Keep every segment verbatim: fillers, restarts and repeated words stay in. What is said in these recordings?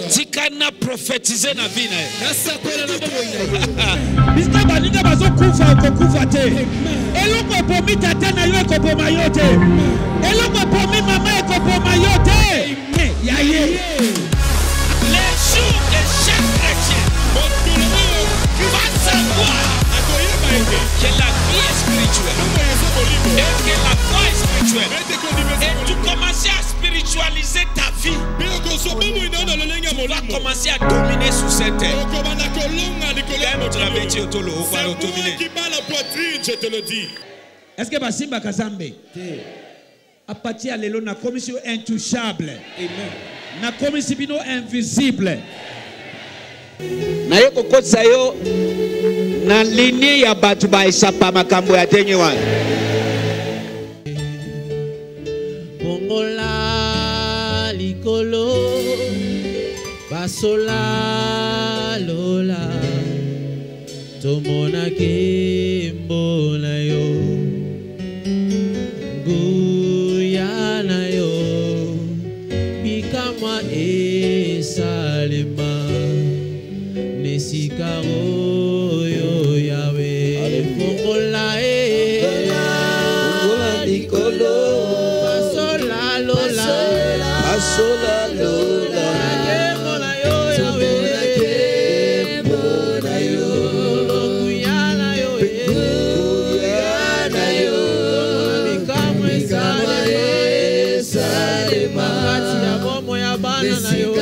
Tikana prophétiser na vie na ye. Biska baninga bazo kufa ko kufa te. Eloko pomi tata na yo ko poma yo te. Eloko pomi mama ko poma yo te. Ya ye. Les jours de chaque chrétien va savoir que la vie est spirituelle et que la foi est spirituelle. Et tu commences à spiritualiser ta vie. Tu vas commencer à dominer sur cette terre. Je te le dis. Est-ce que Basimba Kazambe à partir de la commission intouchable, la commission invisible, na yoko kotsa yo na linie ya batu ba isapa makambo ya tenye wana Pongola likolo basola lola tomona kembo na yo nguya na yo bikamwa esalema Nesikaro yo Yahweh Pongola e Pongola likolo Basola lola Basola lola Pongola yo Yahweh Pongola yo Kuyana yo Kuyana yo Bikamwe salema Kati ya bomo ya bana na yo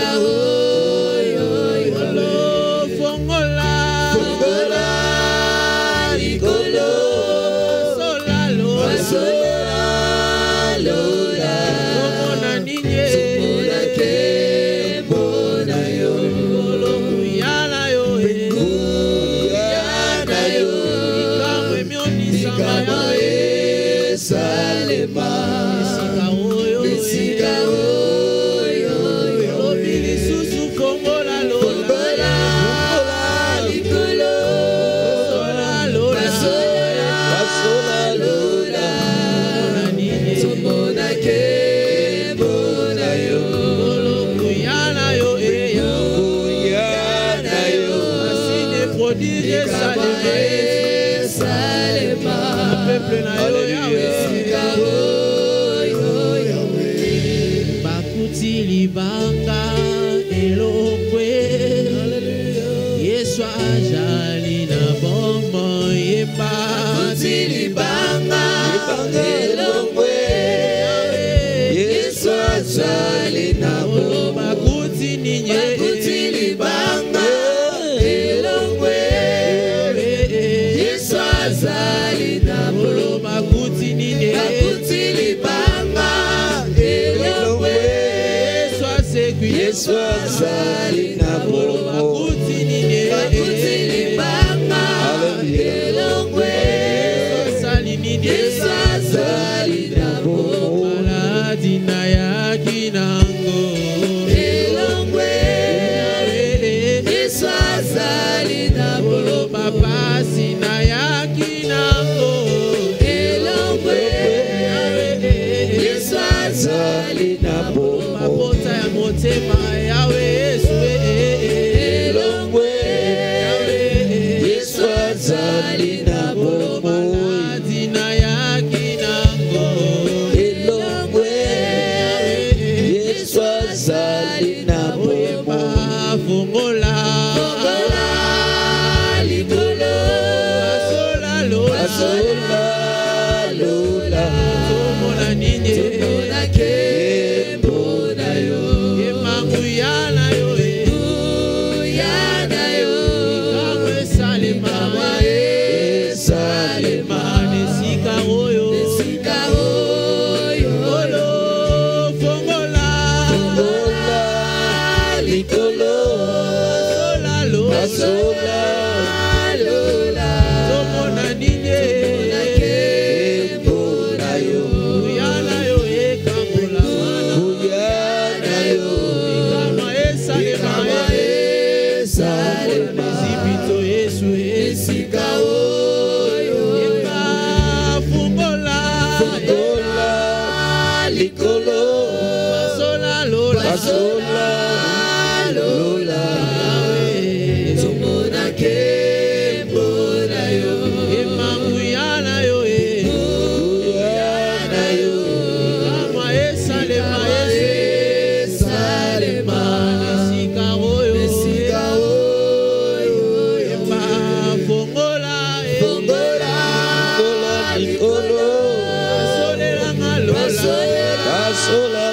Lola,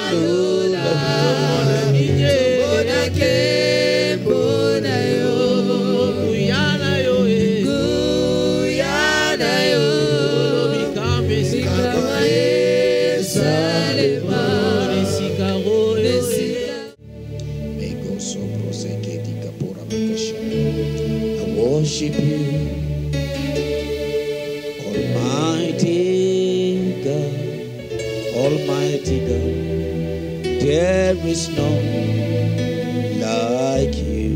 Worship you, Almighty God, Almighty God. There is none like you.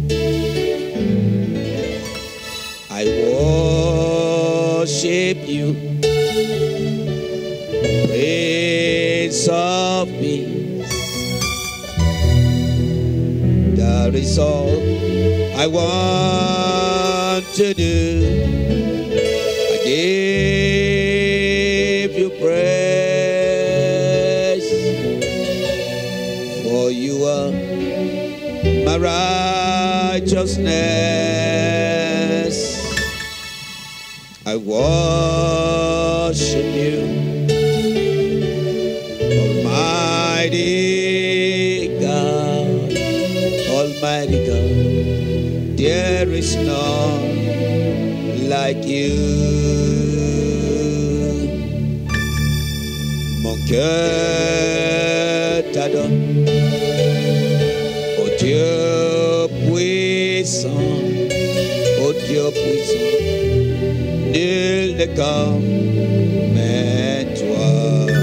I worship you, Prince of Peace. That is all I want to do. I give you praise, for you are my righteousness. I worship you, Almighty God, Almighty God. There is none like you. Mon cœur t'adore, oh Dieu puissant, oh Dieu puissant. Nul n'est comme toi.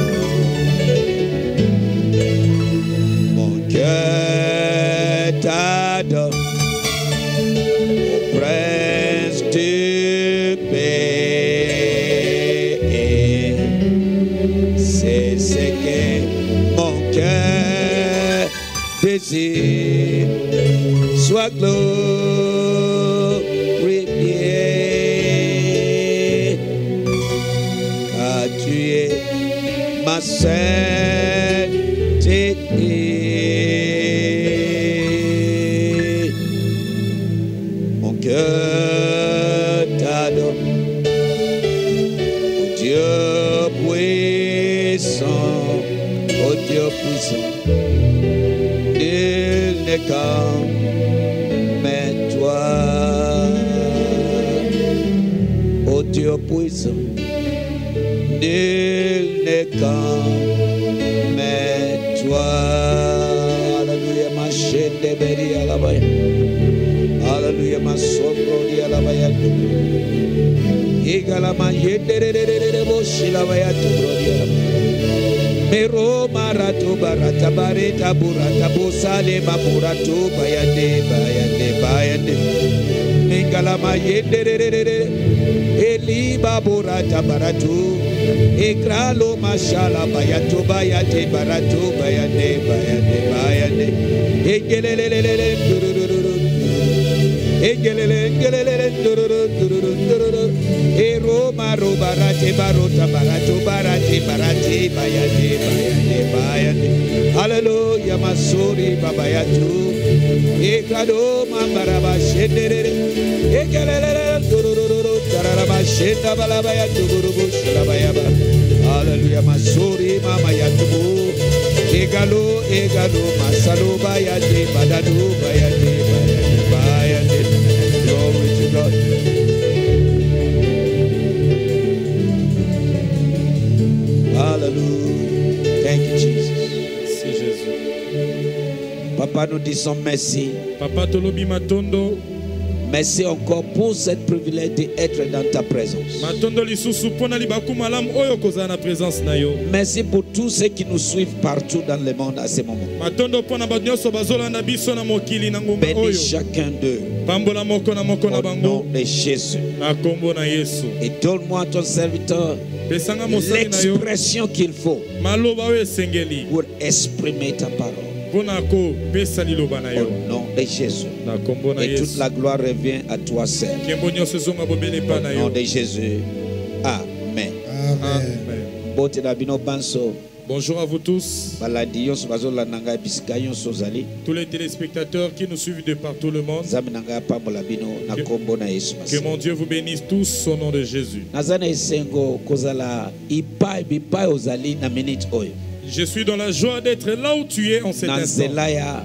Mon cœur t'adore, Prince du paix, c'est ce que mon cœur désire. Sois glorifié, car tu es ma sainteté. Cœur t'adore, oh Dieu puissant, oh Dieu puissant. Il n'est comme toi, oh Dieu puissant. Il n'est comme toi. Alléluia, ma chaîne de béni à la baie. Hallelujah, ma sombro di alabaya tu. Igala ma yederere boshi labaya tu brodi alabaya. Mero maratu barata bareta burata bosale mapuratu bayande bayande bayande. Igala ma yederere eliba burata baratu. Ikralo mashala bayatu bayate baratu bayande bayande bayande. Igelelelele durururu. Engelele engelele dururu dururu dururu. Ero maro barate barota barato barate barate bayade bayade bayade. Hallelujah, masuri babayatu. Ekado mambaraba shendere. Engelele dururu tararaba shenda balabaya durubu shalabayaba. Hallelujah, masuri mama yatubu. Egalo egalo masalo bayade badadu bayade bayade bayade. Glory to God. Hallelujah. Thank you, Jesus. C'est Jésus. Papa, nous disons merci. Papa tolobi matondo. Merci encore pour cette privilège d'être dans ta présence. Matondo lisusu pona libaku malam oyo kozana na présence na yo. Merci pour tous ceux qui nous suivent partout dans le monde à ce moment. Matondo pona badnyoso bazola na biso na mokili na ngomba oyo. Bénis chacun d'eux. Pambola moko na moko na Au bango. nom de Jésus. Na kombo na Yesu. Et donne-moi ton serviteur Pesanga mosali na yo. l'expression qu'il faut Maloba oyo esengeli. pour exprimer ta parole. Pona ko pesa liloba na Au yo. nom de Jésus. Na kombo na Et toute Yesu. la gloire revient à toi seul. Kembo nyonso zonga bobele pa na Au nom yo. de Jésus. Amen. Amen. Bote na bino banso. Bonjour à vous tous, Baladi yonso bazolanda ngai bisika yonso ozali. tous les téléspectateurs qui nous suivent de partout le monde. Nzambe na ngai apambola bino na kombo na Yesu Que Masihi. mon Dieu vous bénisse tous au nom de Jésus. Naza na esengo kozala ipai bipai ozali na minute oyo. Je suis dans la joie d'être là où tu es en cet na instant. nzela ya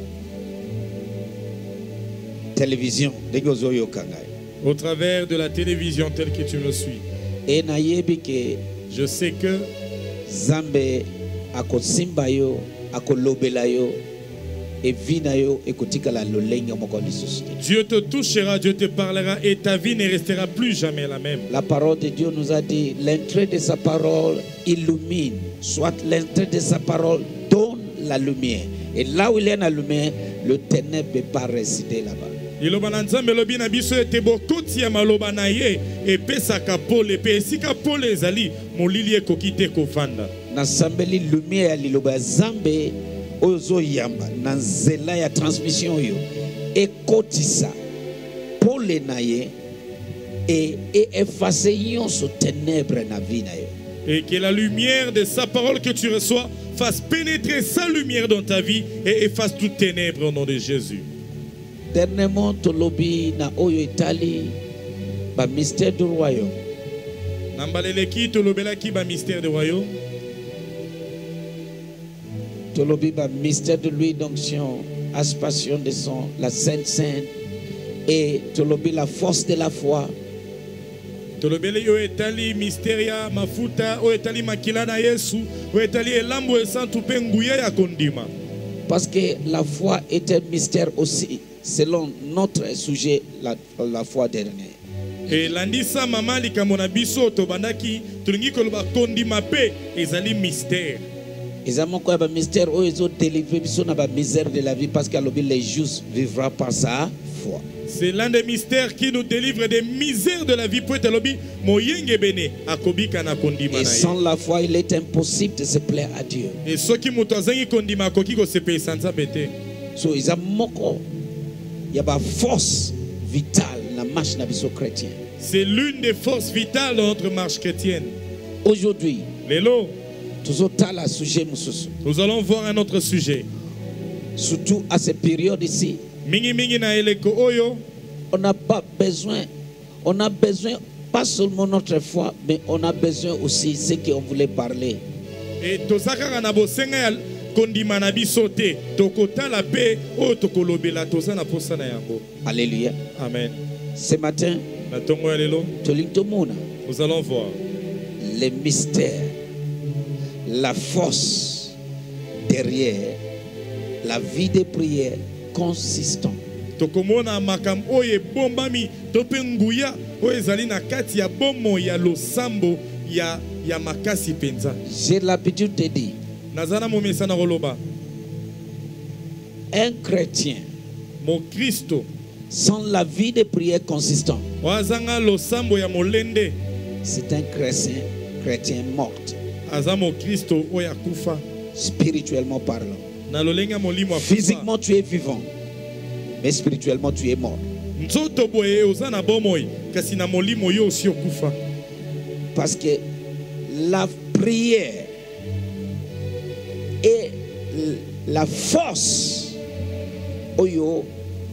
télévision ndenge ozoyoka ngai. Au travers de la télévision telle que tu me suis. E nayebi ke Je sais que Nzambe akosimba yo akolobela yo evi na yo ekotikala lolenge moko lisusu te. Dieu te touchera, Dieu te parlera et ta vie ne restera plus jamais la même. La parole de Dieu nous a dit, l'entrée de sa parole illumine, soit l'entrée de sa parole donne la lumière. Et là où il y a la lumière, le ténèbre ne peut pas résider là-bas. Liloba na Nzambe lobi na biso ete bokoti ya maloba na ye epesaka pole pe esika pole ezali molili ekoki te kovanda. Nasambeli lumière ya liloba ya Nzambe oyo ozoyamba na nzela ya transmission oyo ekotisa pole na ye et et effacer nyonso ténèbre na vie na yo. Et que la lumière de sa parole que tu reçois fasse pénétrer sa lumière dans ta vie et efface toute ténèbre au nom de Jésus. Dernièrement, tolobi na oyo Italie, ba mystère du royaume. Nambaleleki tolobelaki ba mystère du royaume. Tolobi ba mystère de l'huile d'onction, aspiration de sang, la Sainte Sainte, et tolobi la force de la foi. Tolobele yo etali mystère mafuta o etali makila na Yesu o etali elambo esantu pe nguya ya kondima. Parce que la foi est un mystère aussi, selon notre sujet, la, la foi dernière. Et landisa mama likambo na biso tobandaki tulingi koloba kondima pe ezali mystère. Ezamo ko ba mystère o ezo délivrer biso na ba misère de la vie parce que les justes vivra par sa foi. C'est l'un des mystères qui nous délivre des misères de la vie. Et sans la foi, il est impossible de se plaire à Dieu. Et ceux qui m'ont kondima koki ko se paye sans bete. So izamoko y a ba force vitale na marche na biso chrétien. C'est l'une des forces vitales de notre marche chrétienne. Aujourd'hui, Lelo, tuzotala sujet mususu. Nous allons voir un autre sujet. Surtout à cette période ici. Mingi mingi na eleko oyo. On n'a pas besoin, on a besoin pas seulement notre foi, mais on a besoin aussi ce qu'on voulait parler. Et tozaka na bosenga ya kondima na biso te tokotala pe o tokolobela toza na posa na yango. Alléluia. Amen. Ce matin, na tongo ya lelo nous allons voir les mystères, la force derrière la vie de prière consistant. Tokomona makam oye bombami tope nguya oye ezali na kati ya bomo ya losambo ya ya makasi penza. J'ai l'habitude de dire, nazana momesa na roloba, un chrétien mon Christo sans la vie de prière consistant, wazanga losambo ya molende, c'est un chrétien chrétien mort. Azamo Christo oya kufa spirituellement parlant. Na lolenga molimo afufa. Physiquement tu es vivant, mais spirituellement tu es mort. Nzoto boye ozana bomoi kasi na molimo yo osi okufa. Parce que la prière et la force oyo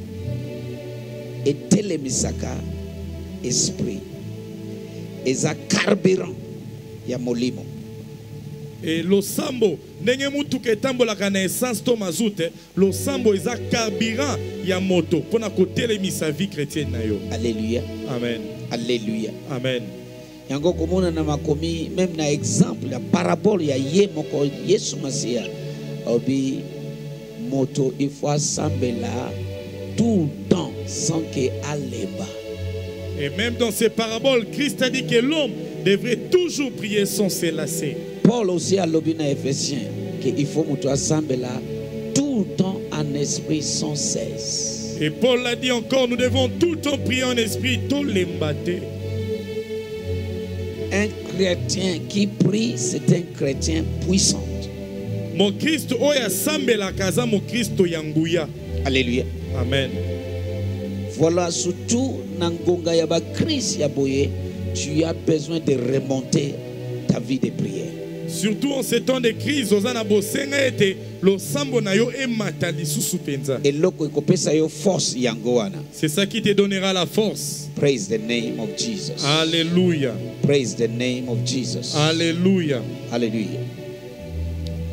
et telemisaka esprit eza carburant ya molimo. Et le sambo ndenge mutu ketambolaka na essence to mazute, le sambo eza carburant ya moto pona kotelemisa vie chrétienne na yo. Alléluia. Amen. Alléluia. Amen. Yango komona na makomi même na exemple la parabole ya ye moko Yesu Masia obi moto il faut sambela tout le temps sans que aleba. Et même dans ces paraboles, Christ a dit que l'homme devrait toujours prier sans se lasser. Paul aussi a lobby na Éphésiens qu'il faut moto sambela tout le temps en esprit sans cesse. Et Paul l'a dit encore, nous devons tout le temps prier en esprit, tout l'embâter. Un chrétien qui prie, c'est un chrétien puissant. Mon Christ, oya sambela kaza mon Christ yanguya. Alléluia. Amen. Voilà, surtout nangonga yaba Christ yaboye, tu as besoin de remonter ta vie de prière. Surtout en ces temps de crise, ozana bosenga ete lo sambo na yo emata lisusu penza. Et loko ekopesa yo force yangoana. C'est ça qui te donnera la force. Praise the name of Jesus. Alléluia. Praise the name of Jesus. Alléluia. Alléluia.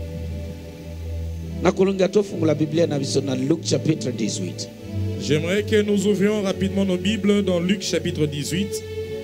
nakolonga tofungula Biblia na biso na Luc chapitre dix-huit. J'aimerais que nous ouvrions rapidement nos Bibles dans Luc chapitre dix-huit.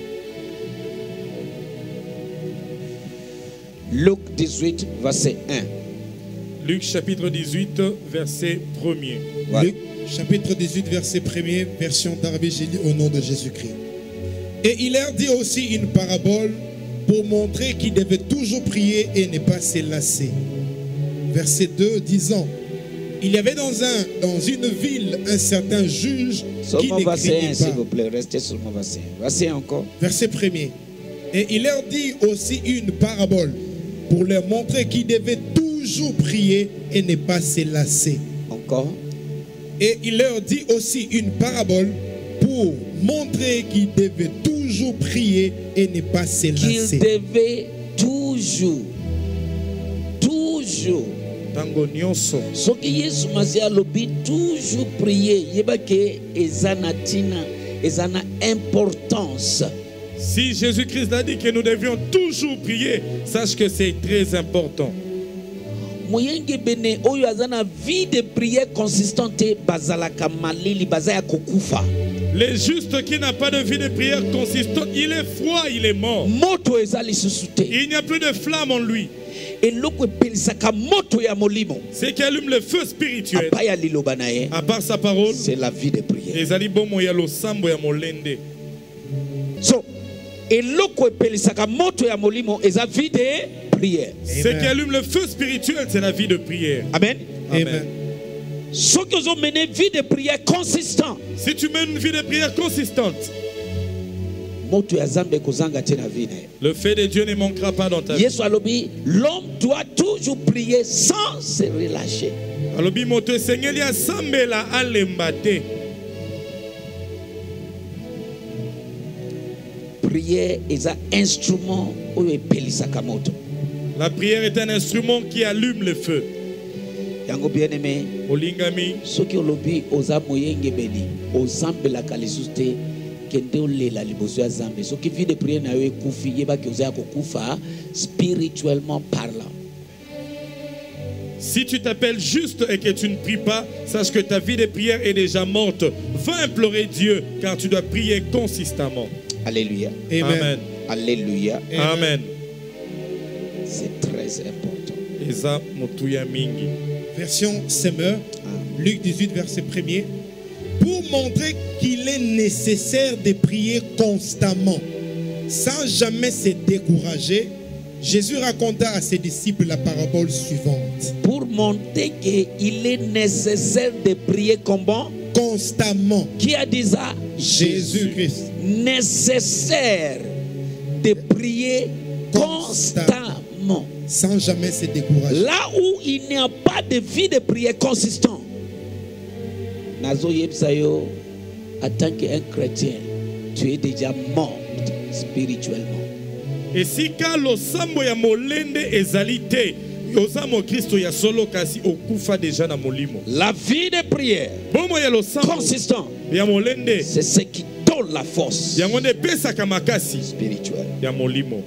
Luc dix-huit, verset un. Luc chapitre dix-huit, verset premier. Voilà. Luc chapitre dix-huit, verset premier, version Darby, j'ai lu au nom de Jésus-Christ. Et il leur dit aussi une parabole pour montrer qu'il devait toujours prier et ne pas se lasser. Verset deux, disant, il y avait dans, un, dans une ville un certain juge qui Seulement ne verset craignait un, s'il pas. vous plaît. Restez sur mon verset un. Verset un encore. Verset premier. Et il leur dit aussi une parabole pour leur montrer qu'ils devaient toujours prier et ne pas se lasser. Encore. Et il leur dit aussi une parabole pour montrer qu'ils devaient toujours prier et ne pas se Qu'il lasser. devait toujours, toujours. Tango nyonso. Soki Yesu Masihi alobi toujours prier. Yeba ke ezana tina, ezana importance. Si Jésus-Christ a dit que nous devions toujours prier, sache que c'est très important. Moyenge bene oyo azana vie de prière consistante bazalaka malili bazaya kokufa. Le juste qui n'a pas de vie de prière consistante, il est froid, il est mort. Moto ezali susute. Il n'y a plus de flamme en lui. Eloko epelisaka moto ya molimo. C'est qui allume le feu spirituel. Apaya liloba na ye, À part sa parole, c'est la vie de prière. les alibomo ya losambo ya molende. So, eloko epelisaka moto ya molimo eza vie de prière. Ce qui allume le feu spirituel, c'est la vie de prière. Amen. Amen. Soki ozo mene vie de prière consistant, Si tu mènes une vie de prière consistante, moto ya Nzambe kozanga te na vie na ye. le fait de Dieu ne manquera pas dans ta vie. Yesu alobi, l'homme doit toujours prier sans se relâcher. Alobi moto esengeli asambela alemba te. Prière est un instrument oyo epelisaka moto. La prière est un instrument qui allume le feu. Yango bien aimé, Olingami, soki olobi oza moyenge beni, ozambelaka lisusu te kende olela liboso ya Nzambe. Soki vie de prière na yo ekufi, yebaki oza ya kokufa spirituellement parlant. si tu t'appelles juste et que tu ne pries pas, sache que ta vie de prière est déjà morte. Va implorer Dieu, car tu dois prier consistamment. Alléluia. Amen. Amen. Alléluia. Amen. C'est très important. Eza motuya mingi. Version Semeur, Luc dix-huit, verset premier. Pour montrer qu'il est nécessaire de prier constamment, sans jamais se décourager, Jésus raconta à ses disciples la parabole suivante. Pour montrer qu'il est nécessaire de prier comment? Constamment. Qui a dit ça? Jésus-Christ. Nécessaire de prier constamment. Sans jamais se décourager. Là où il n'y a pas de vie de prière consistant, Nazo Yebsayo, en tant qu'un chrétien, tu es déjà mort spirituellement. Et si ka losambo ya molende ezalite, osamo Kristo ya solo kasi okufa déjà na molimo. La vie de prière Bomo ya losambo consistant, ya molende, c'est ce qui donne la force yango nde pesaka makasi spirituelle. ya molimo.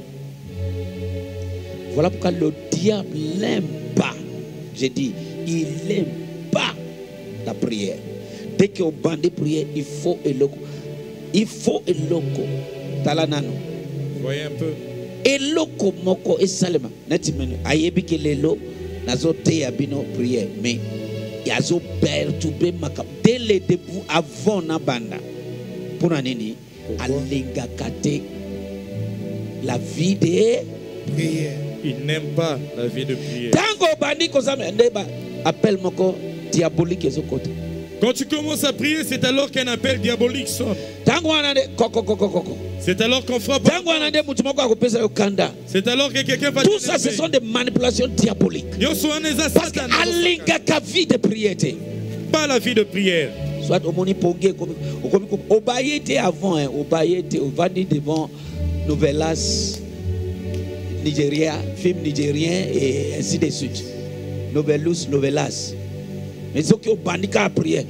Voilà pourquoi le diable n'aime pas. J'ai dit, il n'aime pas la prière. Dès qu'on bandit prière, il faut et loco. Il faut et loco. Talanano. Voyez un peu. Et loco moko et salema. Netimene. Ayebi ke lelo. Nazo te yabino prière. Mais yazo perturbé makam. Dès le début, avant na banda. Pour nini? Alenga kate la vie de Prière. Il n'aime pas la vie de prière. Tango bandi kozame ndeba appel moko diabolique ezokota. Quand tu commences à prier, c'est alors qu'un appel diabolique sonne. Tango anande koko koko koko. C'est alors qu'on frappe. Tango anande mutu moko akopesa yo kanda. C'est alors que quelqu'un va Tout ça ce sont des manipulations diaboliques. Yoso aneza Parce que Satan. alinga ka vie de prière te. Pas la vie de prière. Soit omoni ponge comme obayete avant hein, obayete ovandi devant Novelas Nigeria, film nigérien et ainsi de suite. Novelus, Novelas. Mais ceux qui ont bandit qu'à prier.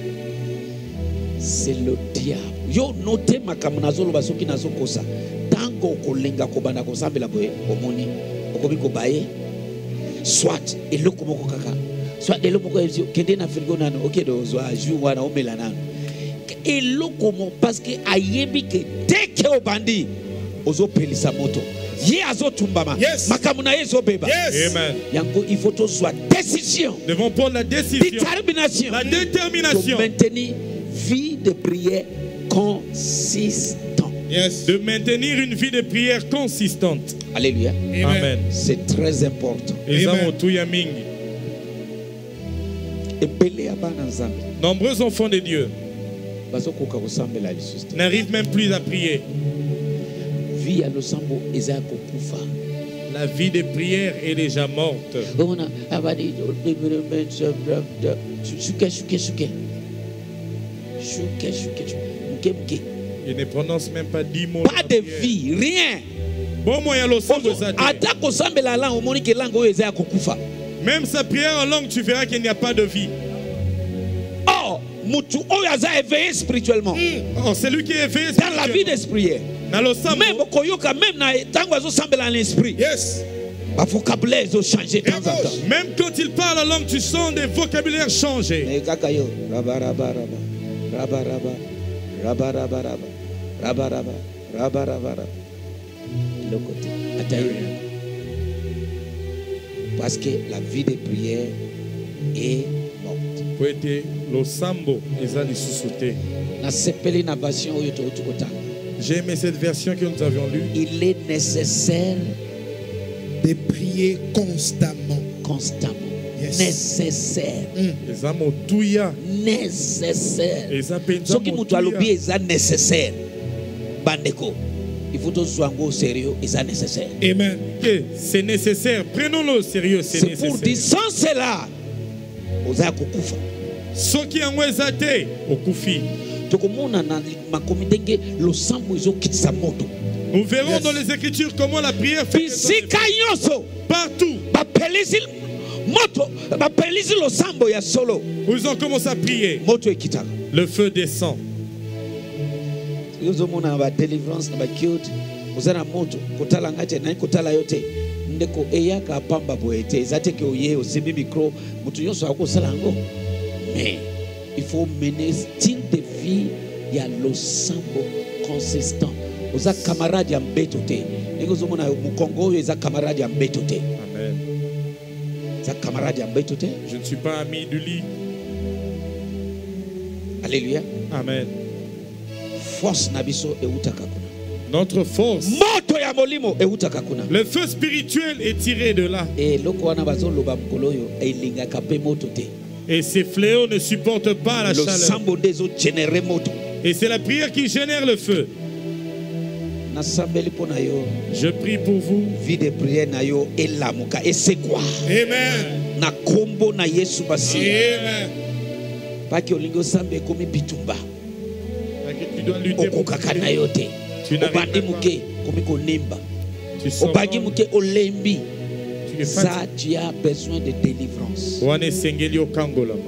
C'est le diable. Yo noté ma kamunazolo basoki nazo kosa. Tant tango kolenga kobanda kosambela boye omoni okomi kobaye soit eloko moko kaka soit eloko moko ezio kende na frigo nano okedo ozwa jus wana omela nano eloko mo parce que ayebi ke teke obandi ozopelisa moto ye azotumbama Yes. makambo na ye ezobeba Yes. Amen. yango il faut tozwa décision Nous devons prendre la décision, détermination la de détermination maintenir vie de prière consistant. Yes. de maintenir une vie de prière consistante. Alléluia. Amen. C'est très important. Et ça, Amen. mon tout ya mingi. Ebele abana nzambe Nombreux enfants de Dieu bazokoka kosambela lisusu te. n'arrivent même plus à prier. Vie ya losambo eza ya kokufa. La vie de prière est déjà morte. Ona abadi shuke shuke shuke shuke shuke muke muke. Ils ne prononcent même pas dix mots. Pas de prière. vie, rien. Bon moyen le sang de sa tête. Ata kosambela la omoni ke lango oyo eza ya kokufa. Même sa prière en langue, tu verras qu'il n'y a pas de vie. Or, mutu oyo aza éveillé spirituellement. Oh, c'est lui qui est éveillé Dans la vie spirituellement. d'esprit. Dans le sang. Même okoyoka même na tango azosambela l'esprit. Yes. Ba vocabulaire ezo changer de temps en temps. Même quand il parle en langue, tu sens des vocabulaires changer. Mais kaka yo raba raba raba raba raba raba raba raba raba raba raba raba raba le côté atayo parce que la vie de prière est morte. Pour être le sambo, ils ont les Na sepeli na version oyo to tukota. J'ai aimé cette version que nous avions lue. Il est nécessaire De prier constamment. constamment. Yes. Nécessaire. Les amo tuya. Nécessaire. Les apenza Ce qui mutu alobi est nécessaire. Bandeko. Il faut tous jouer au sérieux, c'est nécessaire. Amen. Que c'est nécessaire. Prenons-le au sérieux, c'est C'est pour dire nécessaire. sans cela, oza kokufa. Ce qui en wezate au koufi. Tokomona na makomi ndenge losambo ezokitisa moto. Nous verrons Yes. dans les Écritures comment la prière fait Bisika nyonso partout. bapelisi moto bapelisi losambo ya solo Où ils ont commencé à prier. moto ekitaka. Le feu descend. Yozomona ba deliverance na ba cute oza na moto kotala ngate na kotala yote ndeko eyaka pamba boete ezate ke oye osimbi micro moto nyonso akosala ngo. Mais il faut mener style de vie ya losambo consistant. Oza camarade ya mbeto te. Ndeko zomona mu Congo oyo eza camarade ya mbeto te. Amen. Eza camarade ya mbeto te. Je ne suis pas ami du lit. Alléluia. Amen. Force na biso eutaka kuna. Notre force, Moto ya molimo eutaka kuna. le feu spirituel est tiré de là. Et loko wana bazoloba mukolo oyo elingaka pe moto te. Et ces fléaux ne supportent pas la chaleur. Losambo ndezo générer moto. Et c'est la prière qui génère le feu. Nasambeli pona yo Je prie pour vous. vie de prière na yo elamuka esekwa. Amen. Na kombo na Yesu basi. Amen. Paki olingo sambe komi bitumba. Tu dois lutter pour Okokaka na yo te. Tu n'arrives Obandi pas. muke komi konimba. Tu sens Obagi mal. muke olembi. Tu es Ça fatigué. tu as besoin de délivrance. Wane sengeli okangolama.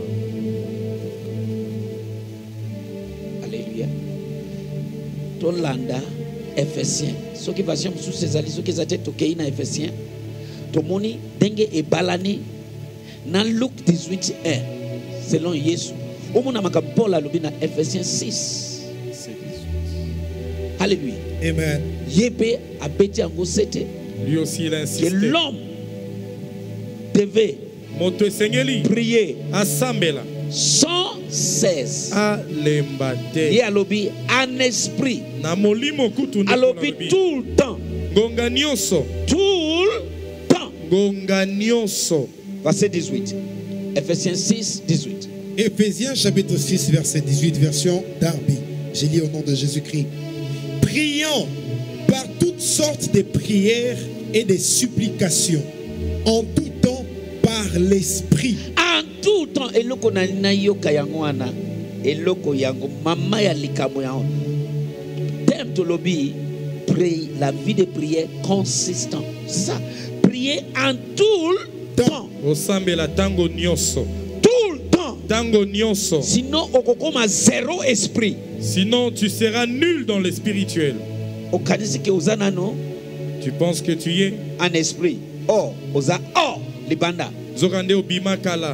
Alléluia. Tolanda Ephésiens. Ce qui va sur ces alliés, ce qui est à tokei na Ephésiens. Tomoni denge e balani na Luc dix-huit un. Selon Yesu. Omona maka Paul alobi na Ephésiens six. Alléluia. Amen. Yebe abeti ango sete Lui aussi il a que insisté. l'homme devait Moto sengeli prier asambela sans cesse. alembate. Ye alobi en esprit. Na molimo kutu ndeko Alobi nalobi. tout le temps. Ngonga nyonso. Tout le temps. Ngonga nyonso. Verset dix-huit. Ephésiens six, dix-huit. Éphésiens chapitre six, verset dix-huit, version Darby. J'ai lu au nom de Jésus-Christ. Prions par toutes sortes de prières et de supplications, en tout temps par l'Esprit. En tout temps, eloko na na yoka yango wana, eloko yango mama ya likamo yango. Thème to lobby, prie la vie de prière consistant. C'est ça. Prier en tout le temps. Osambela tango nyonso. Tout le temps. Tango nyonso. Sinon, okokoma zéro esprit. Sinon tu seras nul dans le spirituel. okanisi ke oza nano Tu penses que tu y es. en esprit. Oh, oza oh libanda. Zokande obima kala.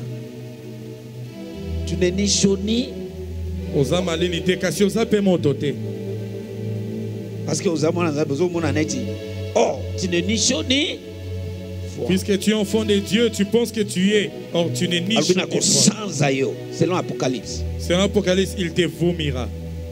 Tu n'es ni chaud ni Oza malini te kasi oza pe moto te. parce que oza mwana nzambe ozomona neti. Oh, tu n'es ni chaud ni froid. Puisque tu es enfant de Dieu, tu penses que tu y es. Or tu n'es ni chaud Alobina ni ko froid. sans yo selon Apocalypse. C'est un Apocalypse, il te vomira.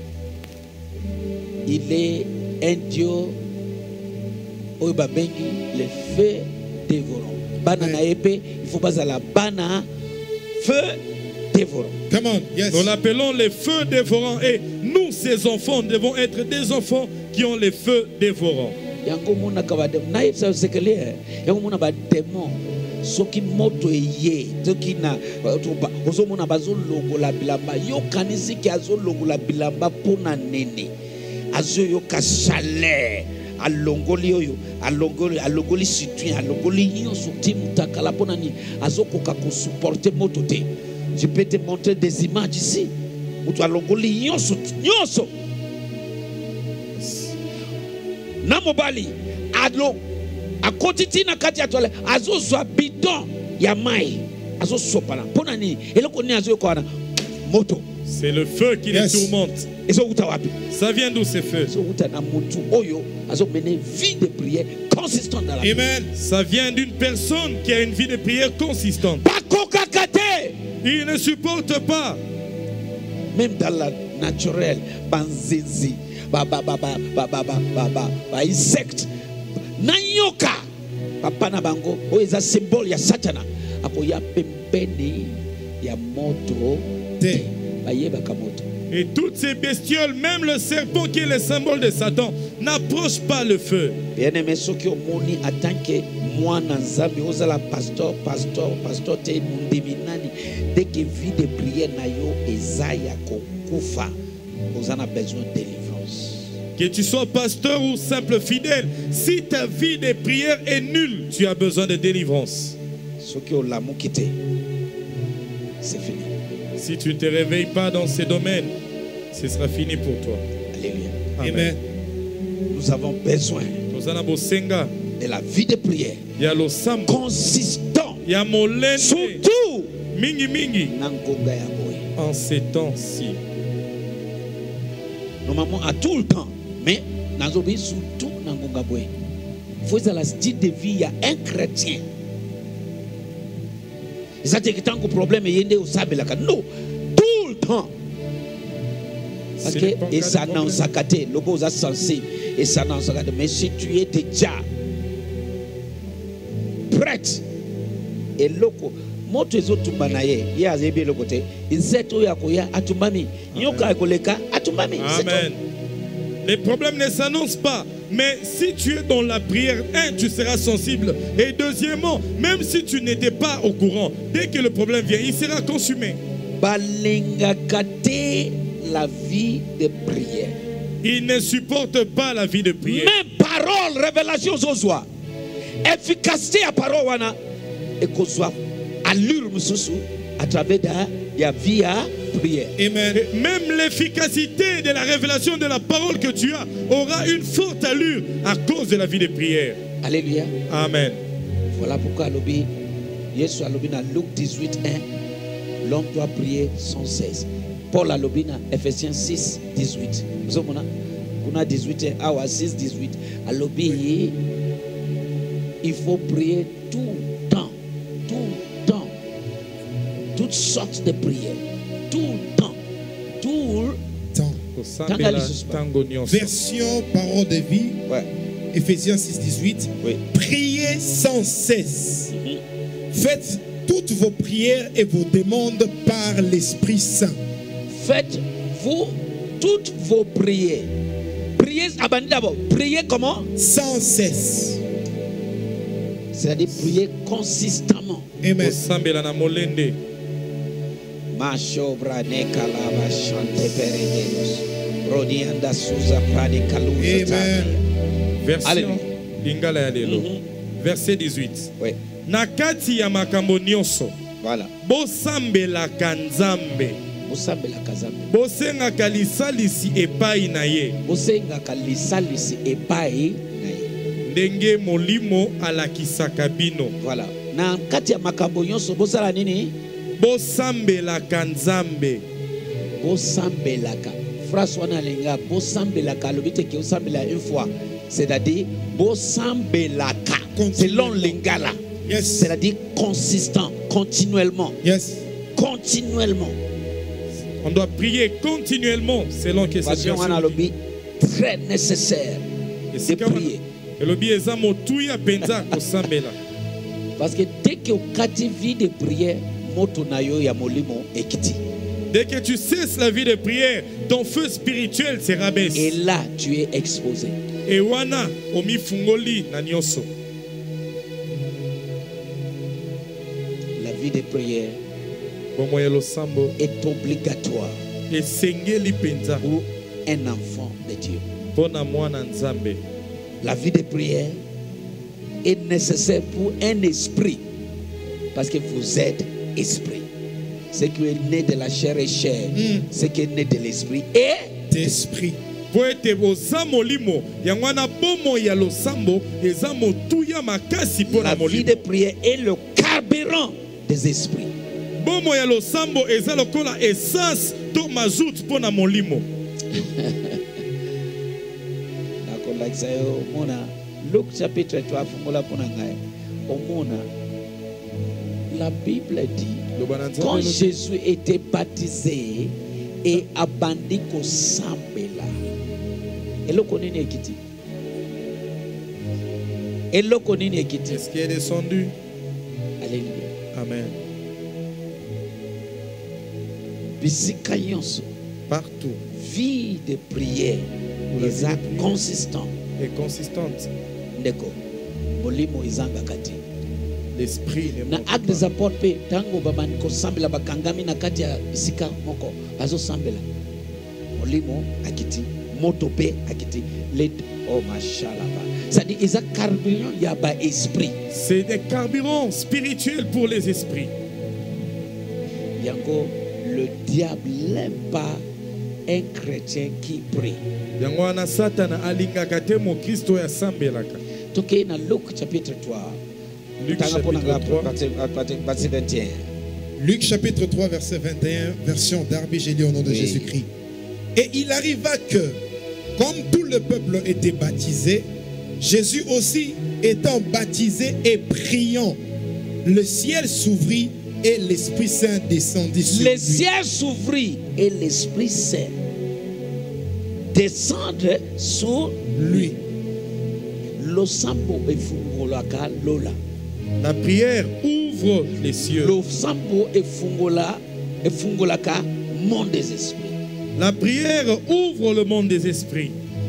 Il est un Dieu oyo babengi le feu dévorant. Bana na épée, il faut pas à la bana feu dévorant. Come on, yes. Nous l'appelons les feux dévorants. Et nous, ces enfants, devons être des enfants qui ont les feux dévorants. Yango mona ka badem na yebisa sekele yango mona ba démon soki moto eye soki na ozo mona bazo longola bilamba yo kanisi ki azo longola bilamba pona nene azo yo ka chaleur alongoli oyo alongoli alongoli situé alongoli nyonso ti mutakala pona ni azo koka ko supporter moto te. Je peux te montrer des images ici où tu alongoli nyonso nyonso na mobali alo akoti tina kati ya toile azo zwa bidon ya mai azo sopala pona ni eloko ni azo ko na moto. C'est le feu qui Yes. les tourmente. Ezo uta wapi Ça vient d'où ces feux? ezo uta na mutu oyo azo mener vie de prière consistante dans la vie. Amen. Ça vient d'une personne qui a une vie de prière consistante. Bakoka kate Il ne supporte pas. même dans la naturelle banzizi ba ba ba ba ba ba ba ba ba ba insect na nyoka papa na bango oyo eza symbole ya satana akoya pembeni ya moto te bayebaka moto. Et toutes ces bestioles, même le serpent qui est le symbole de Satan, n'approche pas le feu. bien-aimé soki omoni atanke mwana nzambe ozala pasteur pasteur pasteur te ndimi nani dès que vie de prière na yo eza ya kokufa oza na besoin de délivrance. Que tu sois pasteur ou simple fidèle, si ta vie de prière est nulle, tu as besoin de délivrance. Soki olamuki te c'est fini. Si tu ne te réveilles pas dans ces domaines, ce sera fini pour toi. Alléluia. Amen. Amen. Nous avons besoin Tozana bosenga, de la vie de prière ya losambo, consistant ya molende, surtout mingi mingi, na ngonga ya boye. en ces temps-ci. Normalement à tout le temps mais nazobi surtout na ngonga boye. Faut ezala style de vie ya un chrétien. Ça te kitango problème yende osabelaka non tout le temps parce Ce que n'est pas en et cas de ça problème. n'en sakate lobo za sensible et ça n'en sakate mais si tu es déjà prête et loko moto ezotumba na ye ye azebi eloko te inseto oyo akoya atumbami nyoka ekoleka atumbami. C'est Amen. tout. Les problèmes ne s'annoncent pas. Mais si tu es dans la prière, un, tu seras sensible. Et deuxièmement, même si tu n'étais pas au courant, dès que le problème vient, il sera consumé. Balengaka te la vie de prière. Il ne supporte pas la vie de prière. Même parole, révélation zozwa. Efficacité à parole wana ekozwa allure mususu à travers da ya vie à prière. Amen. Et même l'efficacité de la révélation de la parole que tu as aura une forte allure à cause de la vie de prière. Alléluia. Amen. Voilà pourquoi alobi Yesu alobi na Luc dix-huit un l'homme doit prier sans cesse. Paul alobi na Ephésiens six dix-huit. Vous avez kuna dix-huit un awa six dix-huit alobi il faut prier tout le temps, tout le temps, toutes sortes de prières, tout le temps, tout le Temps. Osambela tango nyonso. Version parole de vie, ouais. Ephésiens six dix-huit. Oui. Priez sans cesse. Faites toutes vos prières et vos demandes par l'Esprit Saint. Faites-vous toutes vos prières. Priez, abandonnez d'abord. Priez comment? Sans cesse. C'est-à-dire prier consistamment. Amen. Osambela na molende. Mashobra nekalaba shante peredeus. Rodianda suza prade kaluza. Amen. Version Alléluia. Lingala ya lelo. Mhm. Verset dix-huit. Oui, Na kati ya makambo nyonso, voilà. bosambelaka Nzambe bosambelaka Nzambe, bosengaka lisalisi epai na ye bosengaka lisalisi epai na ye. ndenge molimo alakisaka bino. Voilà. Na kati ya makambo nyonso bosala nini? Bosambelaka Nzambe. Bosambelaka. Phrase wana lenga bosambelaka alobite ki osambela une fois. C'est-à-dire bosambelaka. Selon lingala. Yes. C'est-à-dire consistant, continuellement. Yes. Continuellement. On doit prier continuellement selon que cette Version wana version lobi très nécessaire de prier. elobi eza motuya penza kosambela. Parce que dès que okati vie de prière, moto na yo ya molimo ekiti. Dès que tu cesses la vie de prière, ton feu spirituel sera baissé. Et là, tu es exposé. Et wana omifungoli na nyonso. La vie de prière Bomoya losambo est obligatoire esengeli penza pour un enfant de Dieu. pona mwana Nzambe. La vie de prière est nécessaire pour un esprit. Parce que vous êtes esprit. Ce qui est né de la chair est chair. Mm. Ce qui est né de l'esprit est D'esprit. Po ete boza molimo yango wana bomo ya losambo eza motuya makasi pona la vie molimo. de prière est le carburant des esprits. Bomo ya losambo eza lokola essence to mazout pona molimo. Nakolakisa yo mona Luc chapitre trois fungola pona ngai. Omona la Bible dit quand Jésus était baptisé et abandi kosambela. Eloko nini ekiti? Eloko nini ekiti? Est-ce qu'il est descendu? Alléluia. Amen. Bisika nyonso. Partout. Vie de prière. La Eza vie de prière. consistant. Et consistante. Ndeko. Molimo ezanga kati. L'esprit ne Na manque acte des pas. apôtres pe tango babani kosambela bakangami na kati ya bisika moko bazosambela. Molimo akiti, moto pe akiti. Let oh mashallah. Ça dit eza carburant ya ba esprit. C'est des carburants spirituels pour les esprits. Yango le diable n'aime pas un chrétien qui prie. Yango wana Satana alingaka te mo Kristo ya sambelaka. Toke na Luc chapitre trois. Luc Tanga pona chapitre nga trois. parti- parti vingt et un. Luc chapitre trois, verset vingt et un, version Darby, j'ai lu au nom de Oui. Jésus-Christ. Et il arriva que, comme tout le peuple était baptisé, Jésus aussi étant baptisé et priant, le ciel s'ouvrit et l'Esprit Saint descendit sur Le lui. ciel s'ouvrit et l'Esprit Saint descendre sur Lui. Losambo efungolaka lola. La prière ouvre les cieux. Losambo efungola efungolaka monde des esprits. La prière ouvre le monde des esprits.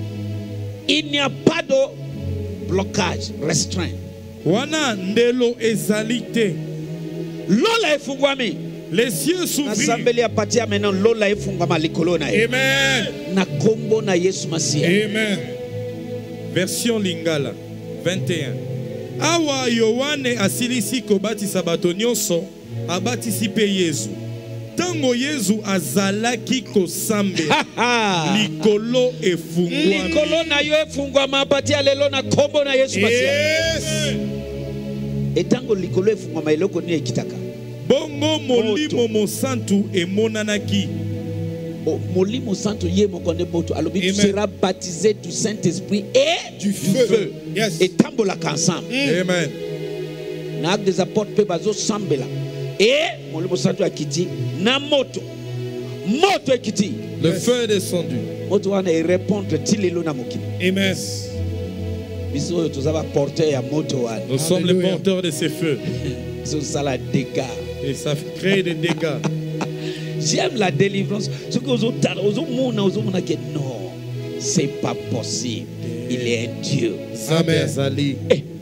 Il n'y a pas de blocage, restreint. Wana ndelo ezalite. Lola efungwami. Les cieux s'ouvrirent. Nasambeli apatia maintenant lola efungwama likolo na ye. Amen. Na kombo na Yesu Masia. Amen. Version Lingala vingt et un. Awa Yohane asilisi kobatisa bato nyonso abatisi pe Yesu. Tango Yesu azalaki kosambela likolo efungwami. Likolo na yo efungwama apatia lelo na kombo na Yesu Masia. Yes. Etango likolo efungwama eloko ni ekitaka. Bongo molimo mosantu emonanaki. Oh, Molimo Santo ye mokonde moto alobi tu Amen. seras baptisé du Saint-Esprit et Du feu. Yes. et tambolaka ensemble. Amen. Na acte des apôtres pe bazo sambela. Et Molimo Santo akiti na moto. Moto ekiti. Le Yes. feu est descendu. Moto wana e répondre tilelo na mokili. Amen. Biso oyo tozaba porteur ya moto wana. Nous sommes les Alléluia. porteurs de ces feux. Biso sala dégâts. Et ça crée des dégâts. J'aime la délivrance. Ce que vous avez non, c'est pas possible. Il est un Dieu. Zambe azali.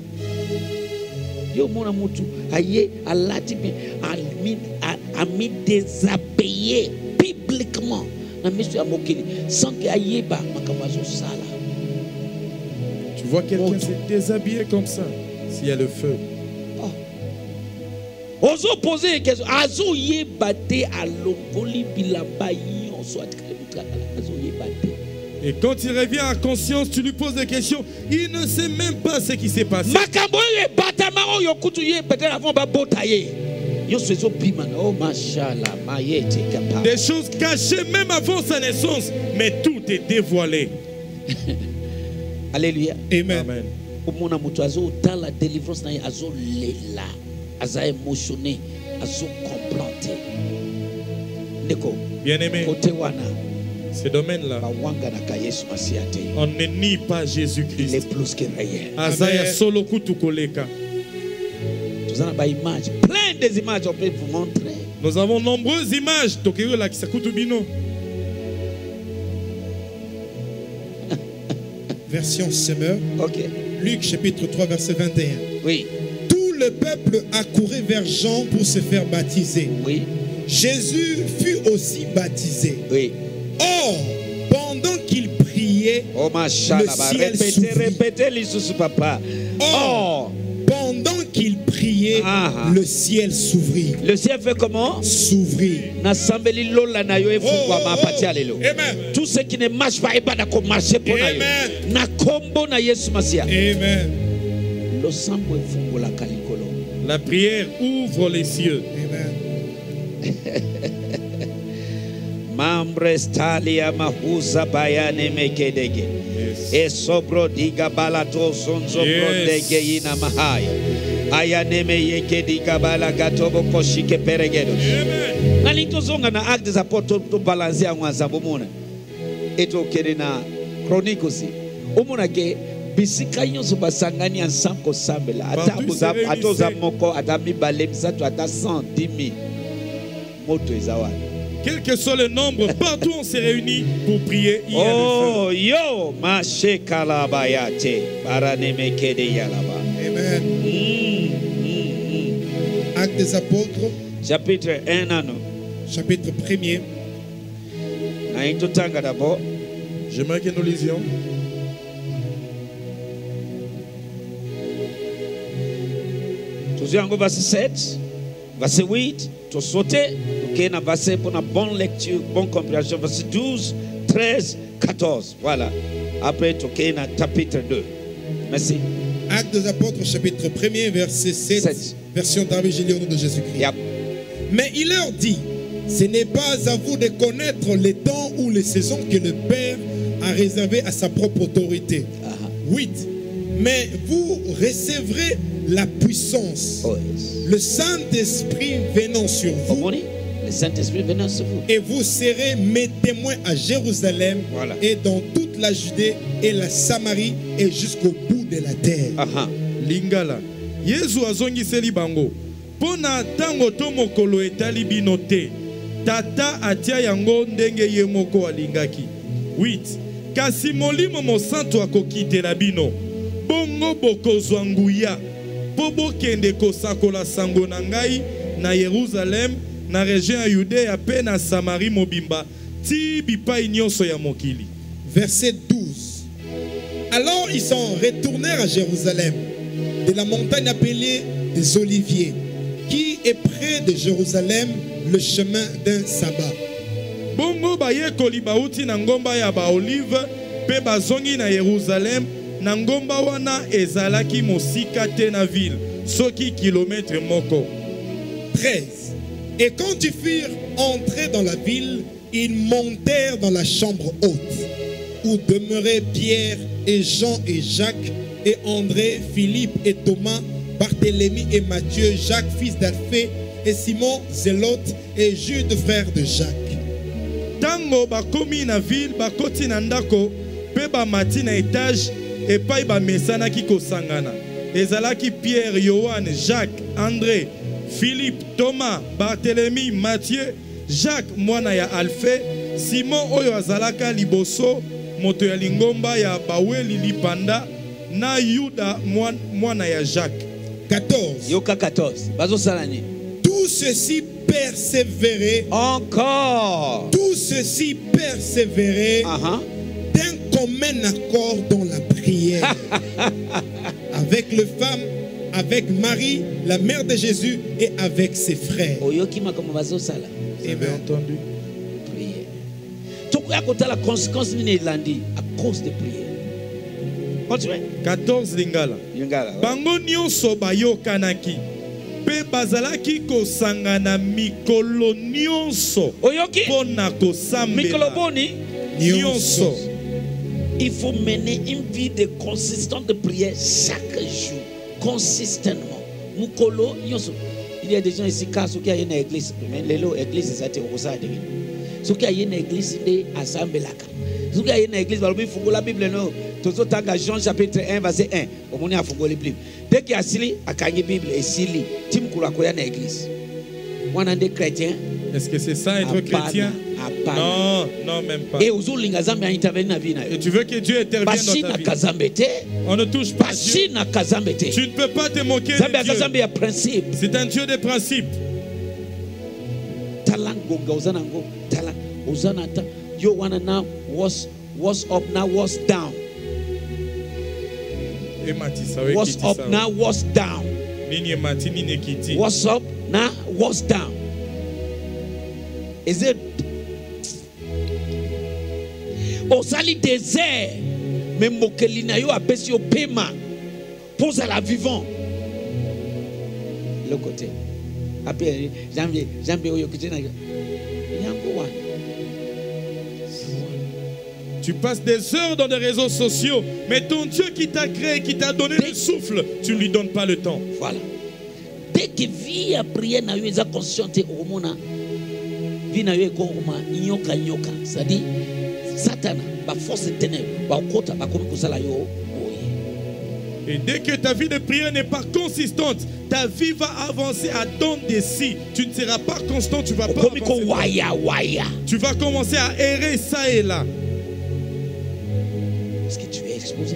Yo mona mutu aye alati bien a mis a mis déshabillé bibliquement na misu ya mokili sans que aye ba makamazo sala. Tu vois quelqu'un se déshabiller comme ça. S'il y a le feu. Oh. Ozo poser une question. Azo yebate alokoli bilamba nyonso atikale mutakala. Azo yebate. Et quand il revient à conscience, tu lui poses des questions. Il ne sait même pas ce qui s'est passé. Makambo yebata maro yokutu yebate avant ba botaye. Yoso ezo bimana. Oh mashallah, mayete kapa. Des choses cachées même avant sa naissance, mais tout est dévoilé. Alléluia. Amen. Amen. Omona mutu azo dans la délivrance na azo lela. Aza émotionné, azo comprendre. Neko. Bien-aimé, Kote wana. ce domaine-là, Bawanga na ka Yesu Masiate. on ne nie pas Il Jésus-Christ. est plus que réel. Azaya solo kutu koleka. Nous avons des images, plein des images, on peut vous montrer. Nous avons nombreuses images. Tokyo la kisakutu bino. Version Semeur. Ok. Luc chapitre trois, verset vingt et un. Oui, Tout le peuple accourait vers Jean pour se faire baptiser. oui, Jésus fut aussi baptisé. oui. Or, pendant qu'il priait, Oh, machallah. Le ciel Répétez, s'ouvrit. répétez, l'Issus, papa. Or, pendant qu'il priait, Ah. le ciel s'ouvrit. Le ciel fait comment? S'ouvrit. Na sambeli lola na yo Oh, efungwa oh, mapati oh. alelo. Amen. Tout ce qui ne marche pas et pas d'accord marcher pour na yo. Amen. Na kombo na Yesu Masia. Amen. Lo sambo efungo la kalikolo. La prière ouvre les cieux. Amen. Mambre stalia mahuza bayane mekedege. Yes. E sobro diga balato zonzo Yes. brodege ina mahaya. Ayaneme yeke diga bala gatobo koshike peregedo. Amen. Nalito zonga na acte des apôtres to balancer en wazabo mona. Eto kere na chronique aussi. Omona ke bisika nyonso basangani ensemble ko sambela. Ata Partout, buza ils se atoza réunissaient. moko ata mibale misato ata cent dix mille. Moto ezawani. Quel que soit le nombre, partout on s'est réunis pour prier. Il y a le feu. Oh yo mashe kalabayate barane mekede yalaba. Amen. Mm, mm, mm. Actes des apôtres, Chapitre un nano. chapitre premier. Na intotanga d'abord. J'aimerais que nous lisions. Tuziango verset sept, verset huit, tu sauter, ok, na verset pour la bonne lecture, bonne compréhension, verset douze, treize, quatorze. Voilà. Après, tu ok, na chapitre deux. Merci. Actes des apôtres, chapitre premier, verset sept. Sept. Version Darby Gélion au nom de Jésus-Christ. Yep. Mais il leur dit, ce n'est pas à vous de connaître les temps ou les saisons que le Père a réservé à sa propre autorité. Aha. huit. Mais vous recevrez la puissance, Oh, yes. le Saint-Esprit venant sur vous, Comprenez? Le Saint-Esprit venant sur vous. et vous serez mes témoins à Jérusalem Voilà. et dans toute la Judée et la Samarie et jusqu'au bout de la terre. Aha. Lingala. Yesu azongiseli bango. Pona tango to mokolo etali bino te. Tata atia yango ndenge ye moko alingaki. huit. Kasi molimo mosantu akokitela bino. Bongo bokozwa nguya. Po bokende kosakola sango na ngai na Yerusalem, na région ya Yudea pe na Samarie mobimba. Ti bipai nyonso ya mokili. Verset douze. Alors ils s'en retournèrent à Jérusalem, de la montagne appelée des Oliviers, qui est près de Jérusalem, le chemin d'un sabbat. Bongo bayekoli bauti na ngomba ya baolive pe bazongi na Yerusalem na ngomba wana ezalaki mosika te na ville soki kilomètre moko. treize. Et quand ils furent entrés dans la ville, ils montèrent dans la chambre haute, où demeuraient Pierre et Jean et Jacques et André, Philippe et Thomas, Barthélemy et Matthieu, Jacques fils d'Alphée et Simon Zélote et Jude frère de Jacques. Tango bakomi na ville bakoti na ndako pe bamati na etage epai bamesanaki kosangana. Ezalaki Pierre, Yohan, Jacques, André, Philippe, Thomas, Barthélemy, Matthieu, Jacques mwana ya Alphée, Simon oyo azalaka liboso moto ya lingomba ya baweli lipanda, na Yuda mwan- mwana ya Jacques. quatorze. Yoka quatorze. Bazo salani. Tout ceci persévérait, Encore. tout ceci persévérait Aha. d'un commun accord dans la prière, avec les femmes avec Marie, la mère de Jésus, et avec ses frères. Oyoki makambo bazosala. Vous avez entendu? Prier. Tokoya kotala conséquence nini elandi à cause de prière. Continuez. quatorze lingala. Lingala. Bango nyonso bayokanaki. Pe bazalaki kosangana mikolo nyonso. Oyoki. Pona kosambela. Mikolo boni. Nyonso. Il faut mener une vie de consistante de prière chaque jour. Consistamment. Mukolo nyonso. Il y a des gens ici qui sont dans l'église. Mais l'église, c'est ça. Ceux qui sont dans l'église, c'est Asambelaka. Ceux qui sont dans l'église, ils font la Bible. Tout le temps, Jean chapitre un, verset un. Au moins, il faut la Bible. Dès qu'il y a Sili, il y a la Bible et Sili. Tim Kurakoya dans l'église. On a des chrétiens. Est-ce que c'est ça être chrétien? Non, non, même pas. Et tu veux que Dieu intervienne dans ta vie. On ne touche pas Dieu. Tu ne peux pas te moquer de Dieu. C'est un Dieu de principe. You wanna now what's what's up now, what's down? What's up now, what's down? What's up now, what's down? Is it Osali désert, mais mokelina yo apesi yo pema pour la vivant. Le côté. Après janvier, janvier yo kitena. Yango wa. Tu passes des heures dans les réseaux sociaux, mais ton Dieu qui t'a créé, qui t'a donné le souffle, tu ne lui donnes pas le temps. Voilà. Dès que vie à prier na yo eza consciente au mona. Vie na yo ekoma nyoka nyoka. C'est-à-dire Satan, la force des ténèbres, et dès que ta vie de prière n'est pas consistante, ta vie va avancer à dents des scies. Tu ne seras pas constant, tu vas pas avancer. Tu vas commencer à errer ça et là. Est-ce que tu es exposé?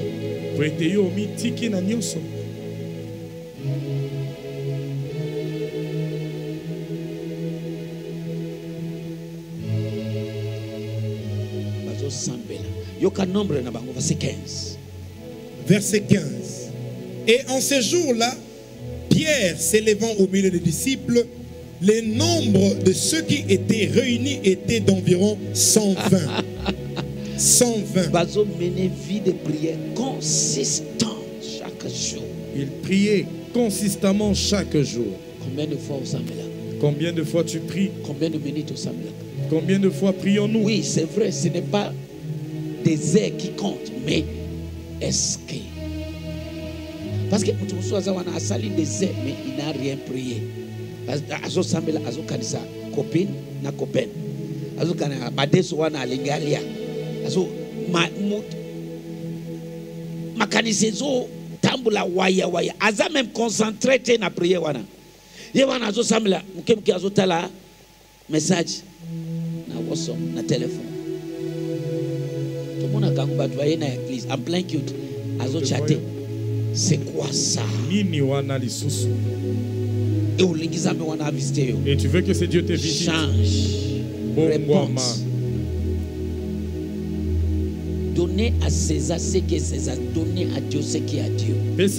Nombre verset quinze. Verset quinze. Et en ce jour-là, Pierre s'élevant au milieu des disciples, le nombre de ceux qui étaient réunis était d'environ cent vingt. cent vingt. Bazo mener vie de prière consistante chaque jour. Il priait consistamment chaque jour. Combien de fois au Sambela? Combien de fois tu pries? Combien de minutes au Sambela? Combien de fois prions-nous? Oui, c'est vrai, ce n'est pas des airs qui comptent, mais est-ce que parce que tu as sali des airs, mais il n'a rien prié. Azo Sambela, Azo Kanisa, copine, na copain. Azo Kanisa, Badeso wana lingalia. Azo Makanisezo tambula waya waya. Aza même concentré na prier wana. Yewana Azo Sambela, mkemki Azo tala message na WhatsApp, na téléphone. En plein culte, azo chaté. C'est quoi ça? Et tu veux que ce Dieu te visite? Change. Réponse. Donner à César ce qui est César. Donner à Dieu ce qui est à Dieu.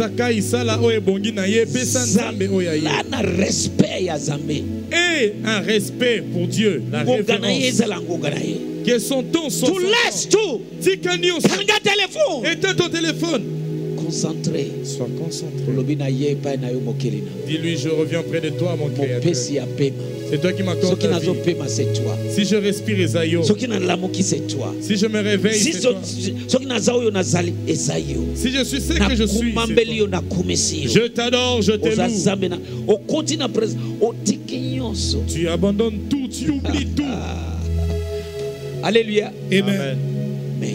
Là, respect à Zambé. Et un respect pour Dieu. La révérence. Que son ton soit. Tu laisses tout. Téléphone. Éteins ton téléphone. Concentré. Sois concentré. Dis-lui, je reviens près de toi, mon Créateur. C'est toi qui m'accordes ta vie. C'est toi. Si je respire, Esaïo. C'est toi. Si je me réveille, c'est toi. Si je suis ce que je suis, c'est toi. Je t'adore, je t'aime. Tu abandonnes tout, tu oublies tout. Alléluia. Amen. Mais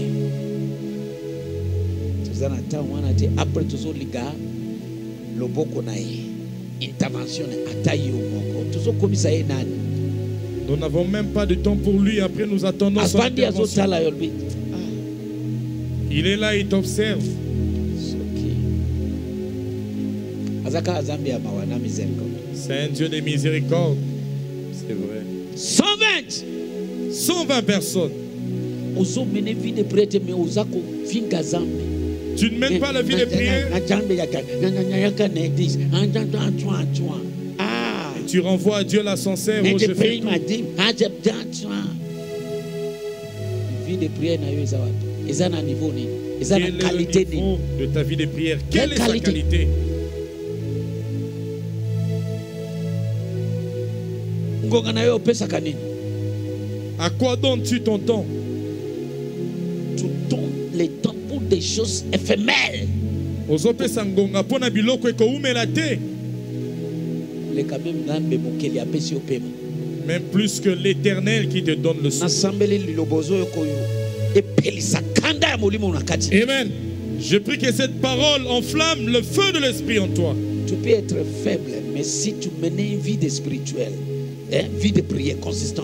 après tout ça, les gars, le boko na intervention atayo moko. Tout ça comme ça est nani. Nous n'avons même pas de temps pour lui. Après, nous attendons son intervention. Il est là, il t'observe. C'est un Dieu de miséricorde. C'est vrai. cent vingt. cent vingt personnes. Tu ne mènes pas la vie de prière. Ah. Tu renvoies à Dieu la sincère. Oh, je fais tout. Vie de prière ils ont un niveau ni ils ont Quel une est qualité le niveau ni de ta vie de prière? Quelle Quelle est sa qualité? qualité? ngonga na yo opesaka nini À quoi donnes-tu ton temps? tu donnes le temps pour des choses éphémères Ozopesa ngonga pona biloko ekoumela te. le quand même ngambe mokeli apesi opema Même plus que l'Éternel qui te donne le souffle. nasambeli lilobozo yokoyo epelisa kanda ya molimo na kati Amen. Je prie que cette parole enflamme le feu de l'Esprit en toi. tu peux être faible mais si tu menais une vie de spirituelle hein, vie de prière consistant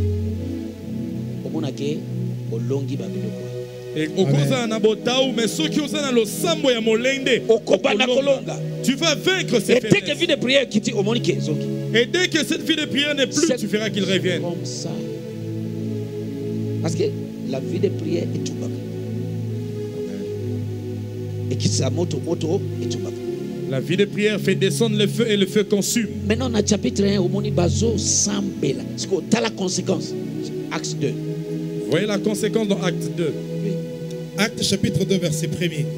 omonake olongi babiloko Et okoza na botao, mais ceux qui osent na losambo ya molende, okobana kolonga tu vas vaincre ces et dès que faiblesses. vie de prière kiti omonike ezoki Et dès que cette vie de prière n'est plus, C'est tu feras qu'il revienne. comme ça parce que la vie de prière est tout bas et qui sa moto moto est tout bas. La vie de prière fait descendre le feu et le feu consume. Maintenant dans le chapitre un omoni bazo sambela parce que t'as la conséquence acte deux. Vous voyez la conséquence dans Acte deux. Acte chapitre deux, verset premier.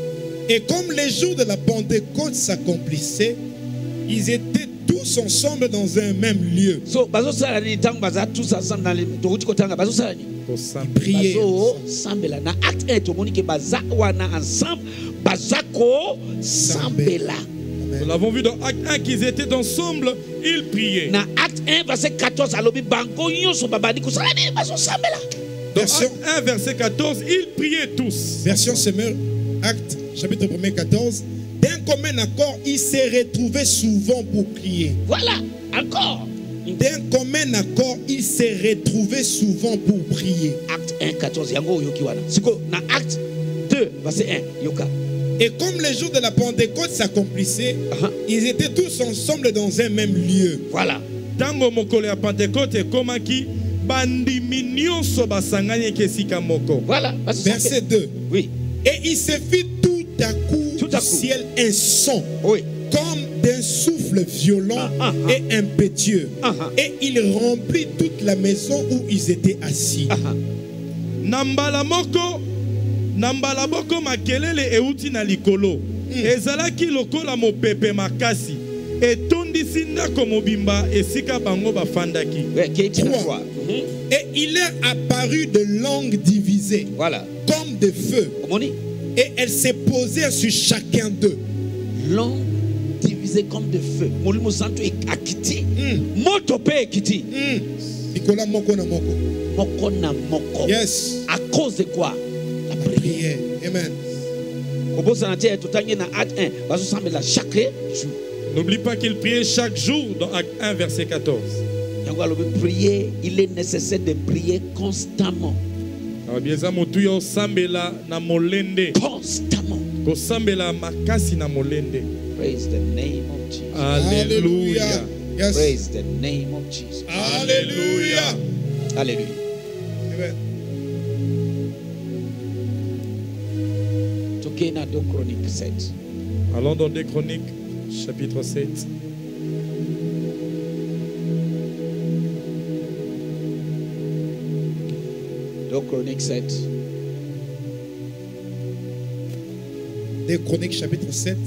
Et comme les jours de la Pentecôte s'accomplissaient, ils étaient tous ensemble dans un même lieu. So bazo sala ni tango baza tous ensemble dans le tokuti kotanga bazo sala ni Prier. bazo sambela na acte un tomoni ke baza wana ensemble bazako sambela. Nous l'avons vu dans Acte un qu'ils étaient ensemble, ils priaient. Na acte un verset quatorze alobi bango nyonso babandi kosala ni bazo sambela. Dans Version, Acte un, verset quatorze, ils priaient tous. version Semeur, Acte chapitre un, quatorze. D'un commun accord, ils se retrouvaient souvent pour prier. Voilà, encore. D'un commun accord, ils se retrouvaient souvent pour prier. Acte un quatorze yango yoki wana. Siko na acte deux verset un yoka. Et comme les jours de la Pentecôte s'accomplissaient, Aha. ils étaient tous ensemble dans un même lieu. Voilà. Tango mokolo ya Pentecôte ekomaki bandimi nyonso basangani kesika moko. Voilà. Verset deux. Oui. Et il se fit tout à coup Tout à du coup. ciel un son, Oui. comme d'un souffle violent Ah, ah, ah. et impétueux. Ah, ah. Et il remplit toute la maison où ils étaient assis. Aha. Nambala moko, nambala moko makelele euti na likolo. Ezalaki lokola mopepe makasi. Etondisi ndako mobimba esika bango bafandaki. Ouais, qui est Trois. trois. Mhm. Et il est apparu de langues divisées, Voilà. comme de feu. Omoni Et elles se posaient sur chacun d'eux. langue divisée comme de feu. Molimo santo akiti. Mm. Moto pe ekiti. Mm. Nicolas moko na moko. Moko na moko. Yes. À cause de quoi? La prière. Prière. Amen. Kobosa na tie totangi na acte un. Bazo sambela chaque jour. N'oublie pas qu'il priait chaque jour dans Acte un, verset quatorze. Yango alobi prier, il est nécessaire de prier constamment. Abieza motu yo sambela na molende. Constamment. Kosambela makasi na molende. Praise the name of Jesus. Alléluia. Yes. Praise the name of Jesus. Alléluia. Alléluia. Amen. Toke na deux Chroniques sept. Allons dans deux Chroniques, chapitre sept. deux Chroniques sept. Des Chroniques chapitre sept,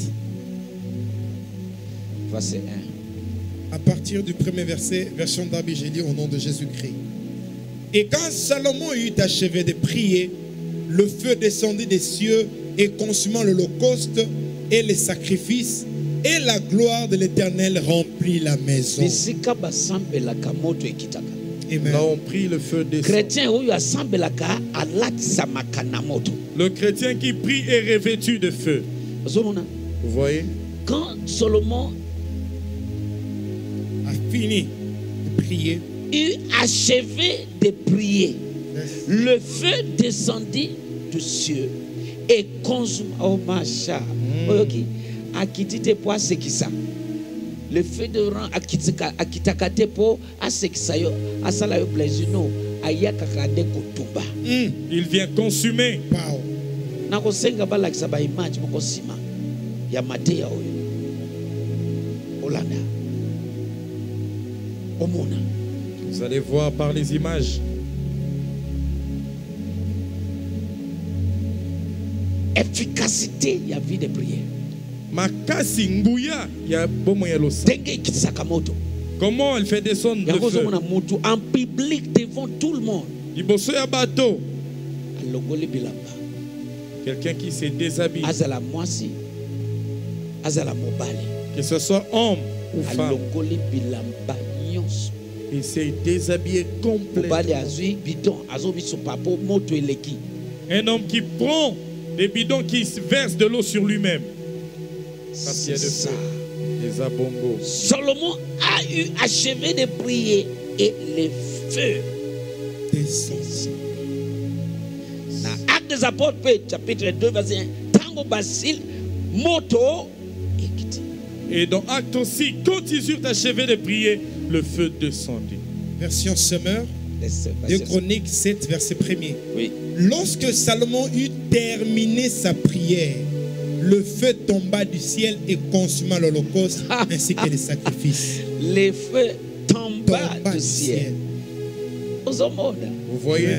Verset un. à partir du premier verset, version d'Arbi, j'ai dit au nom de Jésus-Christ. Et quand Salomon eut achevé de prier, le feu descendit des cieux et consumant l'holocauste et les sacrifices, et la gloire de l'Éternel remplit la maison. Bisika basambelaka moto ekitaka. Amen. Là, on prie, le feu descend. Chrétien oyo asambelaka alatisamaka na moto. Le chrétien qui prie est revêtu de feu. Ozomona, Vous voyez? quand Solomon A fini de prier. eut achevé de prier, le feu descendit du ciel et consuma. Oh macha. Oyoki, akitite po asekisa. Le feu de rang akitika akitakate po asekisa yo asala yo plaisir no ayaka kade kutumba. Mm. Il vient consumer. Wow. nakosenga balakisa ba image moko sima ya Mateya oyo olanda omona. Vous allez voir par les images. Efficacité ya vie de prière. Makasi nguya ya bomo ya losa. Denge ikisaka moto. Comment elle fait descendre le feu? En public devant tout le monde. Liboso ya bato. Alongoli bilamba. Quelqu'un qui se déshabille. Azala mwasi. Azala mobali. Que ce soit homme ou femme. Alongoli bilamba nyonso. Il s'est déshabillé complètement. Mobali azui bidon azobi so papo moto eleki. Un homme qui prend des bidons qui verse de l'eau sur lui-même. Parce qu'il y a de feu. Les abongos. Salomon a eu achevé de prier et le feu descend. Dans Actes des Apôtres, chapitre deux, verset un, Tango Basile, moto et dans Actes aussi, quand ils eurent achevé de prier, le feu descendit. Version Semeur, deux Chroniques sept, verset premier. Oui. Lorsque Salomon eut terminé sa prière, le feu tomba du ciel et consuma l'holocauste ainsi que les sacrifices. Le feu tomba, tomba du ciel. ciel. Vous voyez?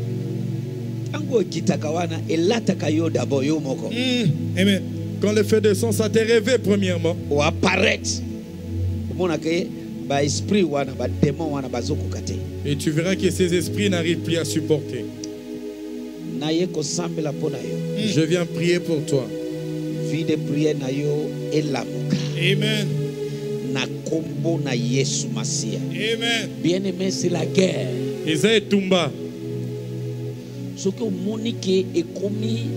Mmh. Amen. Quand le feu descend, ça t'est rêvé premièrement. Ou apparaître. Et tu verras que ces esprits n'arrivent plus à supporter. Mmh. Je viens prier pour toi. Vie de prière na yo elamuka. Amen. Na kombo na Yesu Masia. Amen. Bien-aimé, c'est la guerre. Esaïe Tumba. Ce que Monique est commis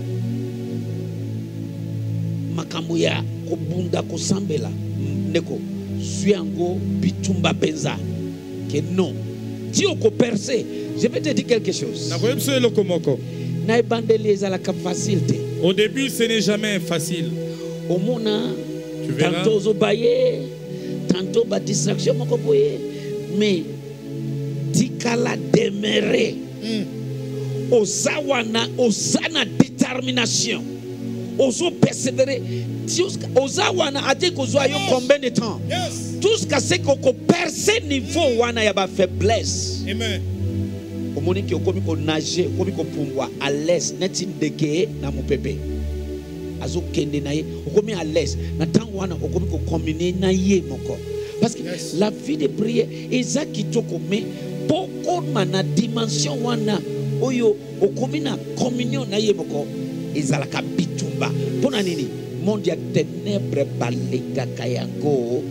makambo ya kobunda kosambela ndeko suyango bitumba penza que non. Si on peut percer, je vais te dire quelque chose. Na koyebso eloko moko. Na ebandeli la facilité. Au début, ce n'est jamais facile. Au monde, tu verras. Tantôt obaye, tantôt ba distraction moko boye, mais tikala demeurer. Mm. Ozawana, osana détermination. Ozo persévérer. Ozawana a dit qu'ozo ayo combien de temps? Yes. Tout ce que c'est qu'on percer niveau wana ya ba faiblesse. Amen. Omoni ki okomi ko nager, okomi ko pumbwa à l'aise neti ndeke na mopepe. Azo kende na ye, okomi à l'aise. Na tango wana okomi ko combiner na ye moko. Parce que yes. La vie de prière eza kitoko me poko mana dimension wana oyo okomi na communion na ye moko ezala ka bitumba. Pona nini? Monde ya ténèbres balega kayango.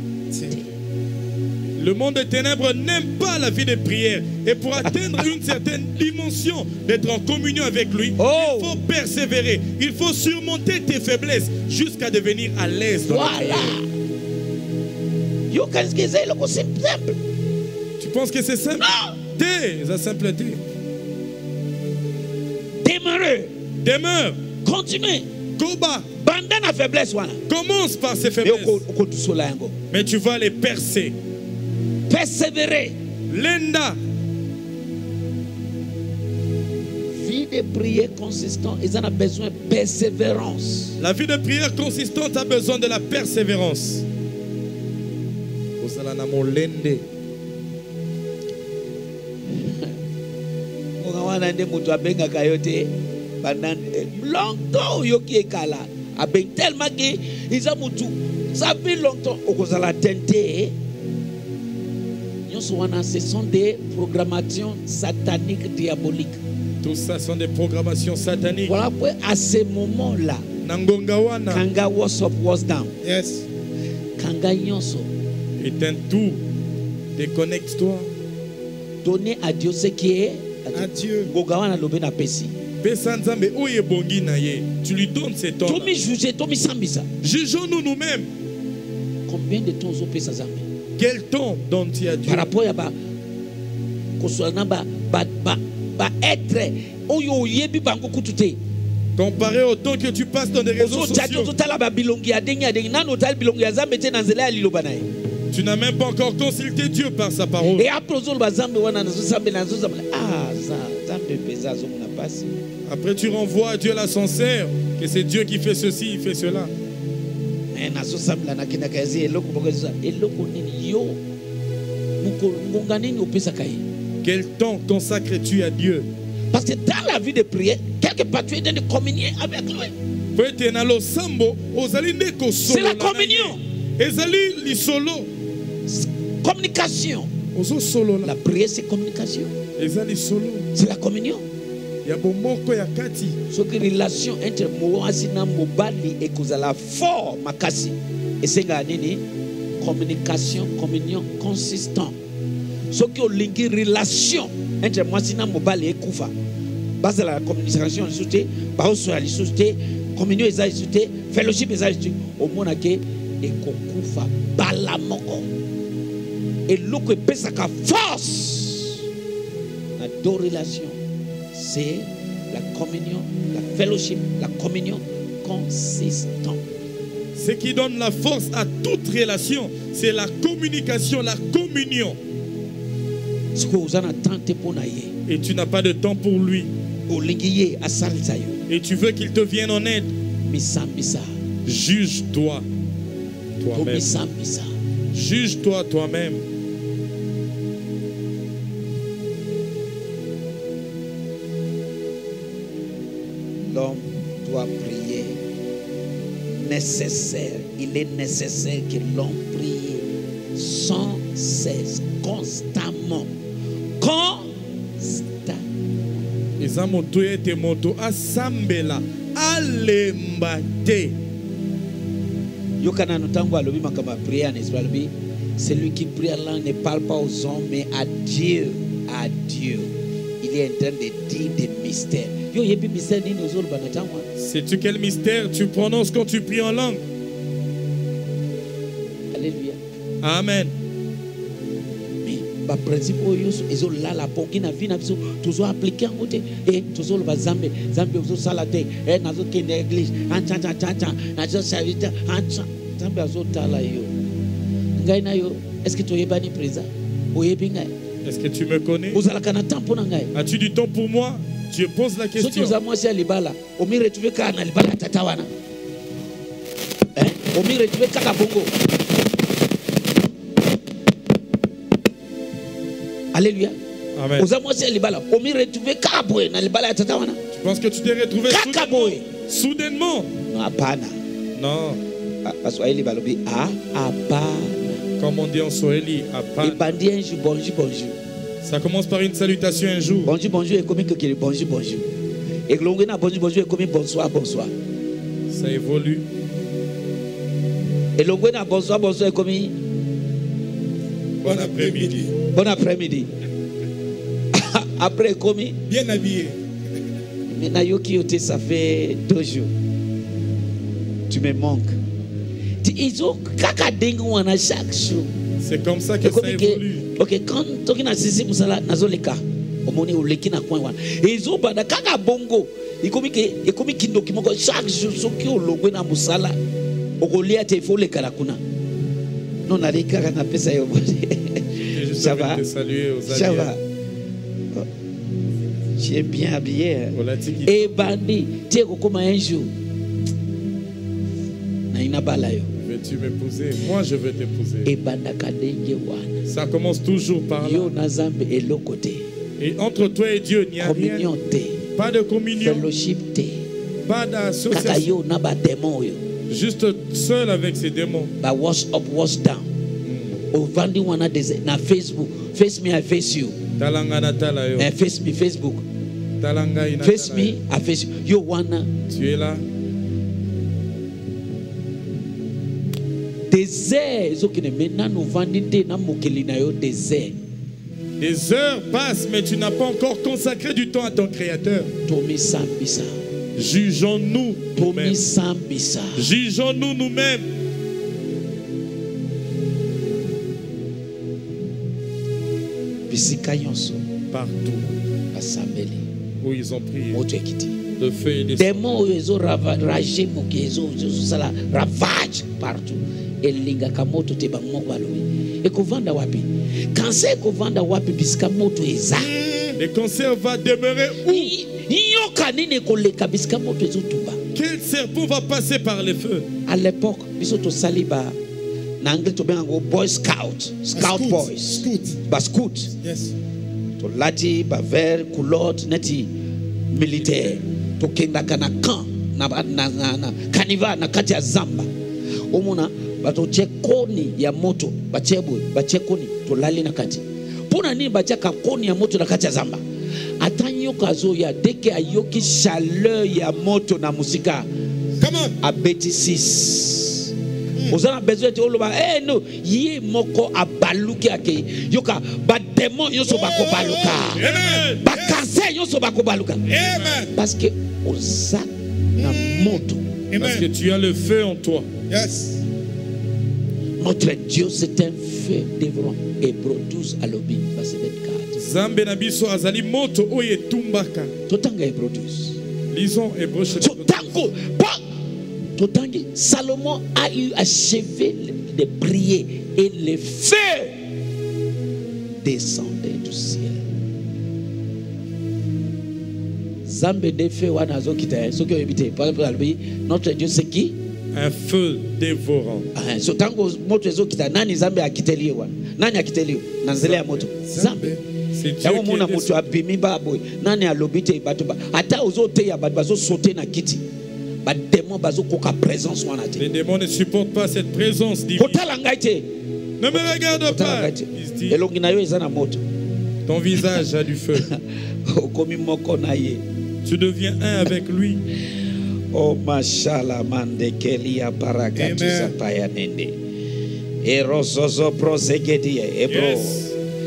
Le monde des ténèbres n'aime pas la vie de prière. Et pour atteindre une certaine dimension d'être en communion avec lui, oh. Il faut persévérer. Il faut surmonter tes faiblesses jusqu'à devenir à l'aise dans voilà. La prière. Tu penses que c'est simple? Non. T'es la simpleté. Demeure. Demeure. Continue. Koba. Bandana faiblesse voilà. Commence par ces faiblesses. Mais tu vas les percer. Persévérer. Lenda. Vie de prière consistante, ils en ont besoin de persévérance. La vie de prière consistante a besoin de la persévérance. Longtemps, tellement qu'ils ont ça fait longtemps au la tenter. Ce sont des programmations sataniques diaboliques. Tout ça sont des programmations sataniques. Voilà pourquoi à ce moment-là, Kanga WhatsApp was down. Yes. Kanga Nyonso. Éteins tout. Déconnecte-toi. Donnez à Dieu ce qui est à Dieu. Gogawana lobe na pesi. Tu lui donnes ces temps. Jugeons-nous nous-mêmes. Combien de temps vous payez ça? Quel temps donne-tu à Dieu? Par rapport à ba être comparé au temps que tu passes dans les réseaux sociaux. Tu n'as même pas encore consulté Dieu par sa parole. Et après, ah, Après, tu renvoies à Dieu l'ascenseur, que c'est Dieu qui fait ceci, il fait cela. Quel temps consacres-tu à Dieu? Parce que dans la vie de prière, quelque part tu es dans de communier avec lui. C'est la communion. Communication. La prière, c'est communication. C'est la communion. Ce qui est relation entre Moasi et Mobali et Kozala fort makasi. Et c'est une communication, communion consistant. Ce qui est une relation entre Moasi et Mobali et Koufa. Base de la communication, la communion, la fellowship, au monde et Koufa balamoko. Et l'autre pesaka force. La deux relations, c'est la communion, la fellowship, la communion consistante. Ce qui donne la force à toute relation, c'est la communication, la communion. Et tu n'as pas de temps pour lui. Et tu veux qu'il te vienne en aide. Juge-toi toi-même. Juge-toi toi-même. L'homme doit prier nécessaire. Il est nécessaire que l'homme prie sans cesse, constamment. Constamment. Ezamoto ete moto asambela alembate. Yokana notango alobi makama prière n'est pas lui. Celui qui prie à l'an ne parle pas aux hommes mais à Dieu, à Dieu. Il est en train de dire des mystères. Yo yebi mystère ni nozolo banatangwa. Sais-tu quel mystère tu prononces quand tu pries en langue? Alléluia. Amen. Ba principe oyo ezo la la ponki na vie na biso toujours appliquer en côté et toujours le zambe zambe ozo sala te et nazo kende église ancha ancha ancha nazo serviteur ancha zambe ozo tala yo ngai na yo est-ce que tu yeba ni présent oyebi ngai? Est-ce que tu me connais? Ozala kana temps pour ngai? As-tu du temps pour moi? Je pose la question. Si tu as moi si libala omi retrouver kana libala tata wana hein omi retrouver kaka bongo. Alléluia. Amen. Tu penses que tu t'es retrouvé soudainement? Soudainement? Non. Comme on dit en Swahili, apana. Bonjour, bonjour. Ça commence par une salutation un jour. Bonjour, bonjour et comme bonjour, bonjour. Et bonjour, bonjour et comme bonsoir, bonsoir. Ça évolue. Et bonsoir, bonsoir et comme bon après-midi. Bon après-midi. Après commis. Bien habillé. Maintenant, Yoki, ça fait deux jours. Tu me manques. Ils ont caca chaque jour. C'est comme ça que ça évolue. Ok, quand tu as saisi Moussala, Nazoleka, au moment où l'équipe n'a point. Ils ont pas de caca bongo. Ils commis Kindo qui manque chaque jour. Ce qui est au logo na Moussala, au Goliath, il faut les Karakuna. Non, on a des caca na pesa yo. Ça va? Ça va? Tu es bien habillé. Et bandi, tu es comme un jour. Veux-tu m'épouser? Moi, je veux t'épouser. Et bandakadenge wana. Ça commence toujours par là. Yo nazambe et l'autre côté. Et entre toi et Dieu, il n'y a communion rien. Te. Pas de communion. Fellowship te. Pas d'association. Kakayo naba démon yo. Juste seul avec ses démons. Ba wash up, wash down. Ovandi wana na Facebook. Face me, I face you. Talanga na tala yo. Eh, face me, Facebook. Talanga ina face me, I face you. Yo wana. Tu es là. Désert, zokine maintenant nous vendite na mokeli na yo désert. Des heures passent, mais tu n'as pas encore consacré du temps à ton Créateur. Tomi sambisa. Jugeons-nous nous-mêmes. Tomi sambisa. Jugeons-nous nous-mêmes. Partout où ils ont prié, de feu et de démons ils ont ravagé ravage partout. Et lingaka moto te bango balobi. Et kovanda wapi? Quand c'est kovanda wapi bisika moto eza. Le cancer va demeurer où? yoka nini koleka bisika moto ezotumba. Quel serpent va passer par le feu? À l'époque biso tosali ba na anglais tobenga ngo boy scout, scout Scout, boys, scout. ba scout. Yes. Tolati ba vert culotte neti militaire tokendaka na camp na na na, na kaniva na kati ya zamba omona bato chekoni ya moto bachebwe bachekoni tolali na kati pona nini bachaka koni ya moto na kati ya zamba atanyoka azoya deke ayoki chaleur ya moto na musika. Come on. Abeti six. Ozana besoin te oloba eh no ye moko abaluki ake yoka ba démon yoso bako baluka. Amen. Ba cancer yoso bako baluka. Amen. Parce que oza na moto. Parce que Amen. tu as le feu en toi. Yes. Notre Dieu c'est un feu dévorant. Hébreux douze à l'obi verset vingt-quatre. Zambe na biso azali moto oyo etumbaka. Totanga Hébreux douze. Lisons Hébreux So chapitre tango pas Totangi Salomon a eu achevé de prier et le feu descendait du ciel. Zambe de feu wana azokita soki oyebite par exemple notre Dieu c'est qui? un feu dévorant. Ah, so tango moto ezokita nani Zambe akiteliwe wana nani akiteliwe na nzela ya moto Zambe. C'est Dieu Yango qui mona est moto descendu. abimi baboy nani alobite bato ba ata ozoteya bato bazo sauter na kiti ba démon bazo koka présence wana te. Les démons ne supportent pas cette présence divine. Kotala ngai te. Ne me regarde Kotala pas. ngai te. Il se dit, Elongi na yo eza na moto. ton visage a du feu. Okomi moko na ye. Tu deviens un avec lui. Oh mashallah mande kelia baraka tu Amen. sapaya nende. Erosozo prozegedi ebro. Yes.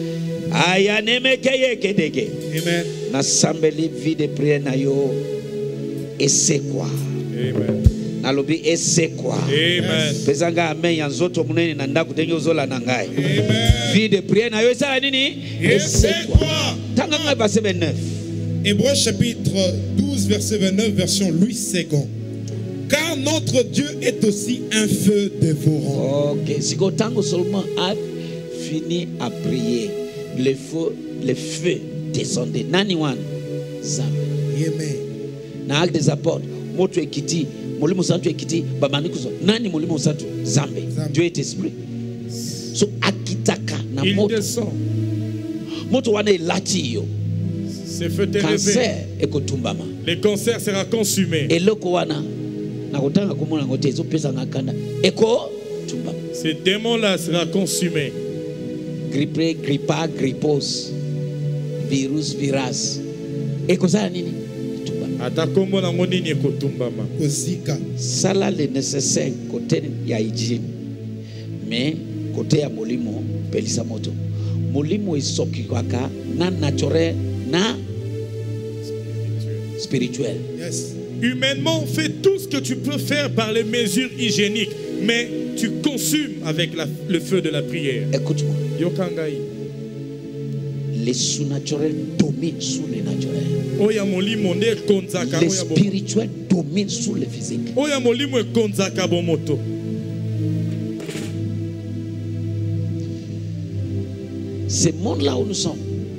Aya nemekeye kedege. Amen. Na sambeli vie de prière na yo. Et c'est quoi? Amen. Nalobi et c'est quoi? Amen. Pesanga amen ya nzoto munene na ndaku ndenge ozola na ngai. Amen. Vie de prière na yo esala nini? Et c'est quoi? Tanga ngai verset vingt-neuf. Hébreux chapitre douze, verset vingt-neuf, version Louis second. Car notre Dieu est aussi un feu dévorant. Ok, si tango seulement a fini à prier, le feu, le feu descendait. Nani wan Zambe. Amen. Na acte des apôtres, moto ekiti, molimo santo ekiti, babani kuzo. Nani molimo santo? Zambe. Zambe. Dieu est esprit. So akitaka na Il moto. descend. Moto wana elati yo. Ce feu est élevé. Cancer ekotumbama. Le cancer sera consumé. Eloko wana na kotanga komona ngote ezo pesa ngakanda. Eko tumbama. Ce démon-là sera consumé. Grippe, grippa, grippose, virus, virus. Eko sala nini? Tumbama. Ata kombo na nini ekotumbama. Kozika. Sala le nécessaire côté ya hygiène. Mais côté ya molimo pelisa moto. Molimo isoki kwaka na naturel na spirituel. Yes. Humainement, fais tout ce que tu peux faire par les mesures hygiéniques, mais tu consumes avec la- le feu de la prière. Écoute-moi. Yokangai. Le sous-naturel domine sur le naturel. Oya molimo nde konzaka Le oya bo. spirituel domine sur le physique. Oya molimo ekonzaka bomoto. Ce monde-là où nous sommes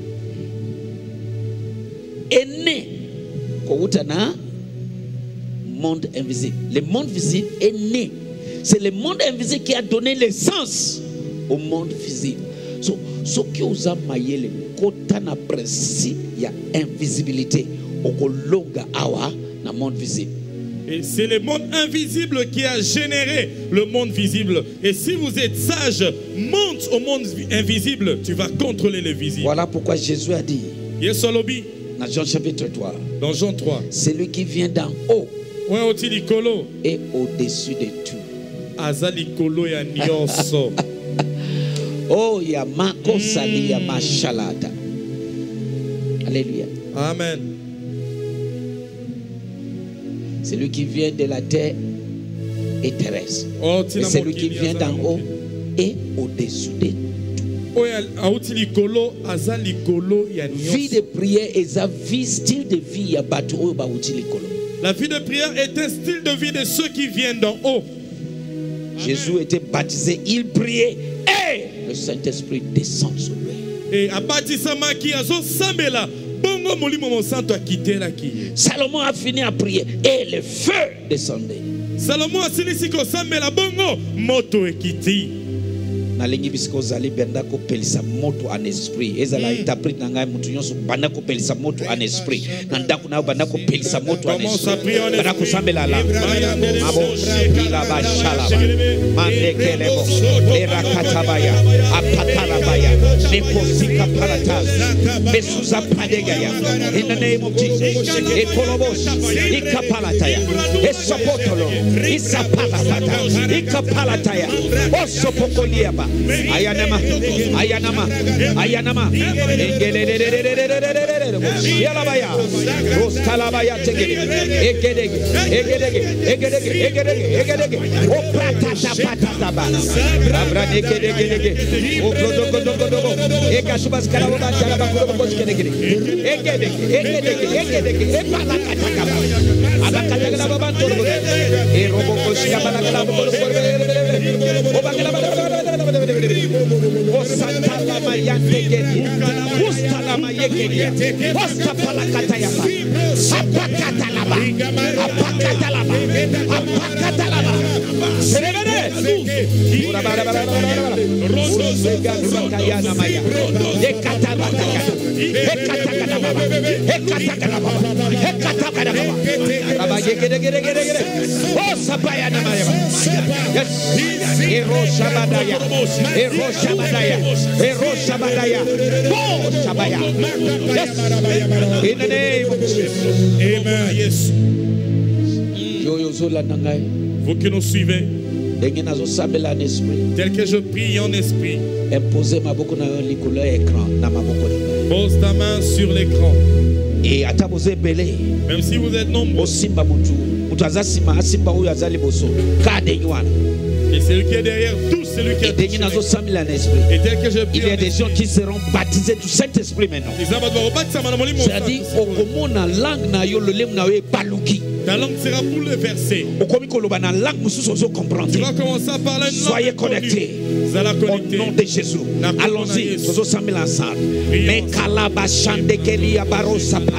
est né Kowutana monde invisible. Le monde visible est né. C'est le monde invisible qui a donné le sens au monde visible. So, ce qui vous a maillé le côté na principe, il y a invisibilité. Okolonga awa na monde visible. Et c'est le monde invisible qui a généré le monde visible. Et si vous êtes sage, monte au monde invisible, tu vas contrôler le visible. Voilà pourquoi Jésus a dit Yesolobi, dans Jean chapitre trois, dans Jean trois. celui qui vient d'en haut Ouais, oti likolo. est au-dessus de tout. Aza likolo ya nyonso. Oh, ya makosali ya mashalata. Alléluia. Amen. Celui qui vient de la terre est terrestre. Oti Et na celui qui mokili, vient aza na d'en haut mokili. est au-dessus de tout. Oya auti likolo, aza likolo ya Vie nyonso. de prière et sa vie, style de vie, ya bato oyo ba uti likolo. La vie de prière est un style de vie de ceux qui viennent d'en haut. Jésus était baptisé, il priait et le Saint-Esprit descend sur lui. Et abatisama ki azo sambela, bongo molimo mosantu akitelaki ye. Salomon a fini à prier et le feu descendait. Salomo asilisi kosambela bongo moto ekiti. Nalingi bisiko zali benda ko pelisa moto en esprit. Ezala interprète na ngai mutu nyonso banda ko pelisa moto en esprit. Na ndako na banda ko pelisa moto en esprit. Banda ko sambela la. Mabo bila ba shala ba. Mande kelebo. Era katabaya. Apatala baya. Neposika palata. Mesuza padegaya. In the name of Jesus. Ekolobos. Ikapalataya. Esopotolo. Isapalatata. Ikapalataya. Osopokoliaba. Ayanama, Ayanama, Ayanama, Yalabaya, Rostalabaya, Egedeg, Egedeg, Egedeg, Egedeg, Egedeg, O Patata Pataba, Abranegedeg, O Godogodogo, Egasubas Carabas, Carabas, Egedeg, Egedeg, Egedeg, Epalakataka, Abakataka, Erobos, Yabalaka, Osantala mayandegedi, Ustala mayegedi, Ostapalakatayaba, Apakatalaba, Apakatalaba, Apakatalaba, Serebere, Rosega Sakayana Maya, Ekatabakata, Ekatakanaba, Ekatakanaba, Ekatakanaba, Rabayegedegedegede, Osapayana Maya, yes, Ero Shabadaya, Ero Shabadaya, Ero Shabadaya, Oh Shabaya, yes, in the name of Jesus. Amen. Yes. Vous qui nous suivez, tel que je prie en esprit, pose ta main sur l'écran. Et atabose belé. Même si vous êtes nombreux, Osimba mutu, mutazasima asimba huyu azali boso. Kade nywana. et celui qui est derrière tout, celui qui est Et nazo samila n'esprit. Et tel que je prie, Il y a des gens qui seront baptisés du Saint-Esprit maintenant. C'est-à-dire, okomona langue na yo le lem na yo baluki. Ta langue sera bouleversée. Okomi koloba na langue mususu ozo comprendre. Tu vas commencer à parler une langue. Soyez connectés. Au nom de Jésus. Allons-y. Sozo samila ensemble. Me kalaba shandekeli abarosapa.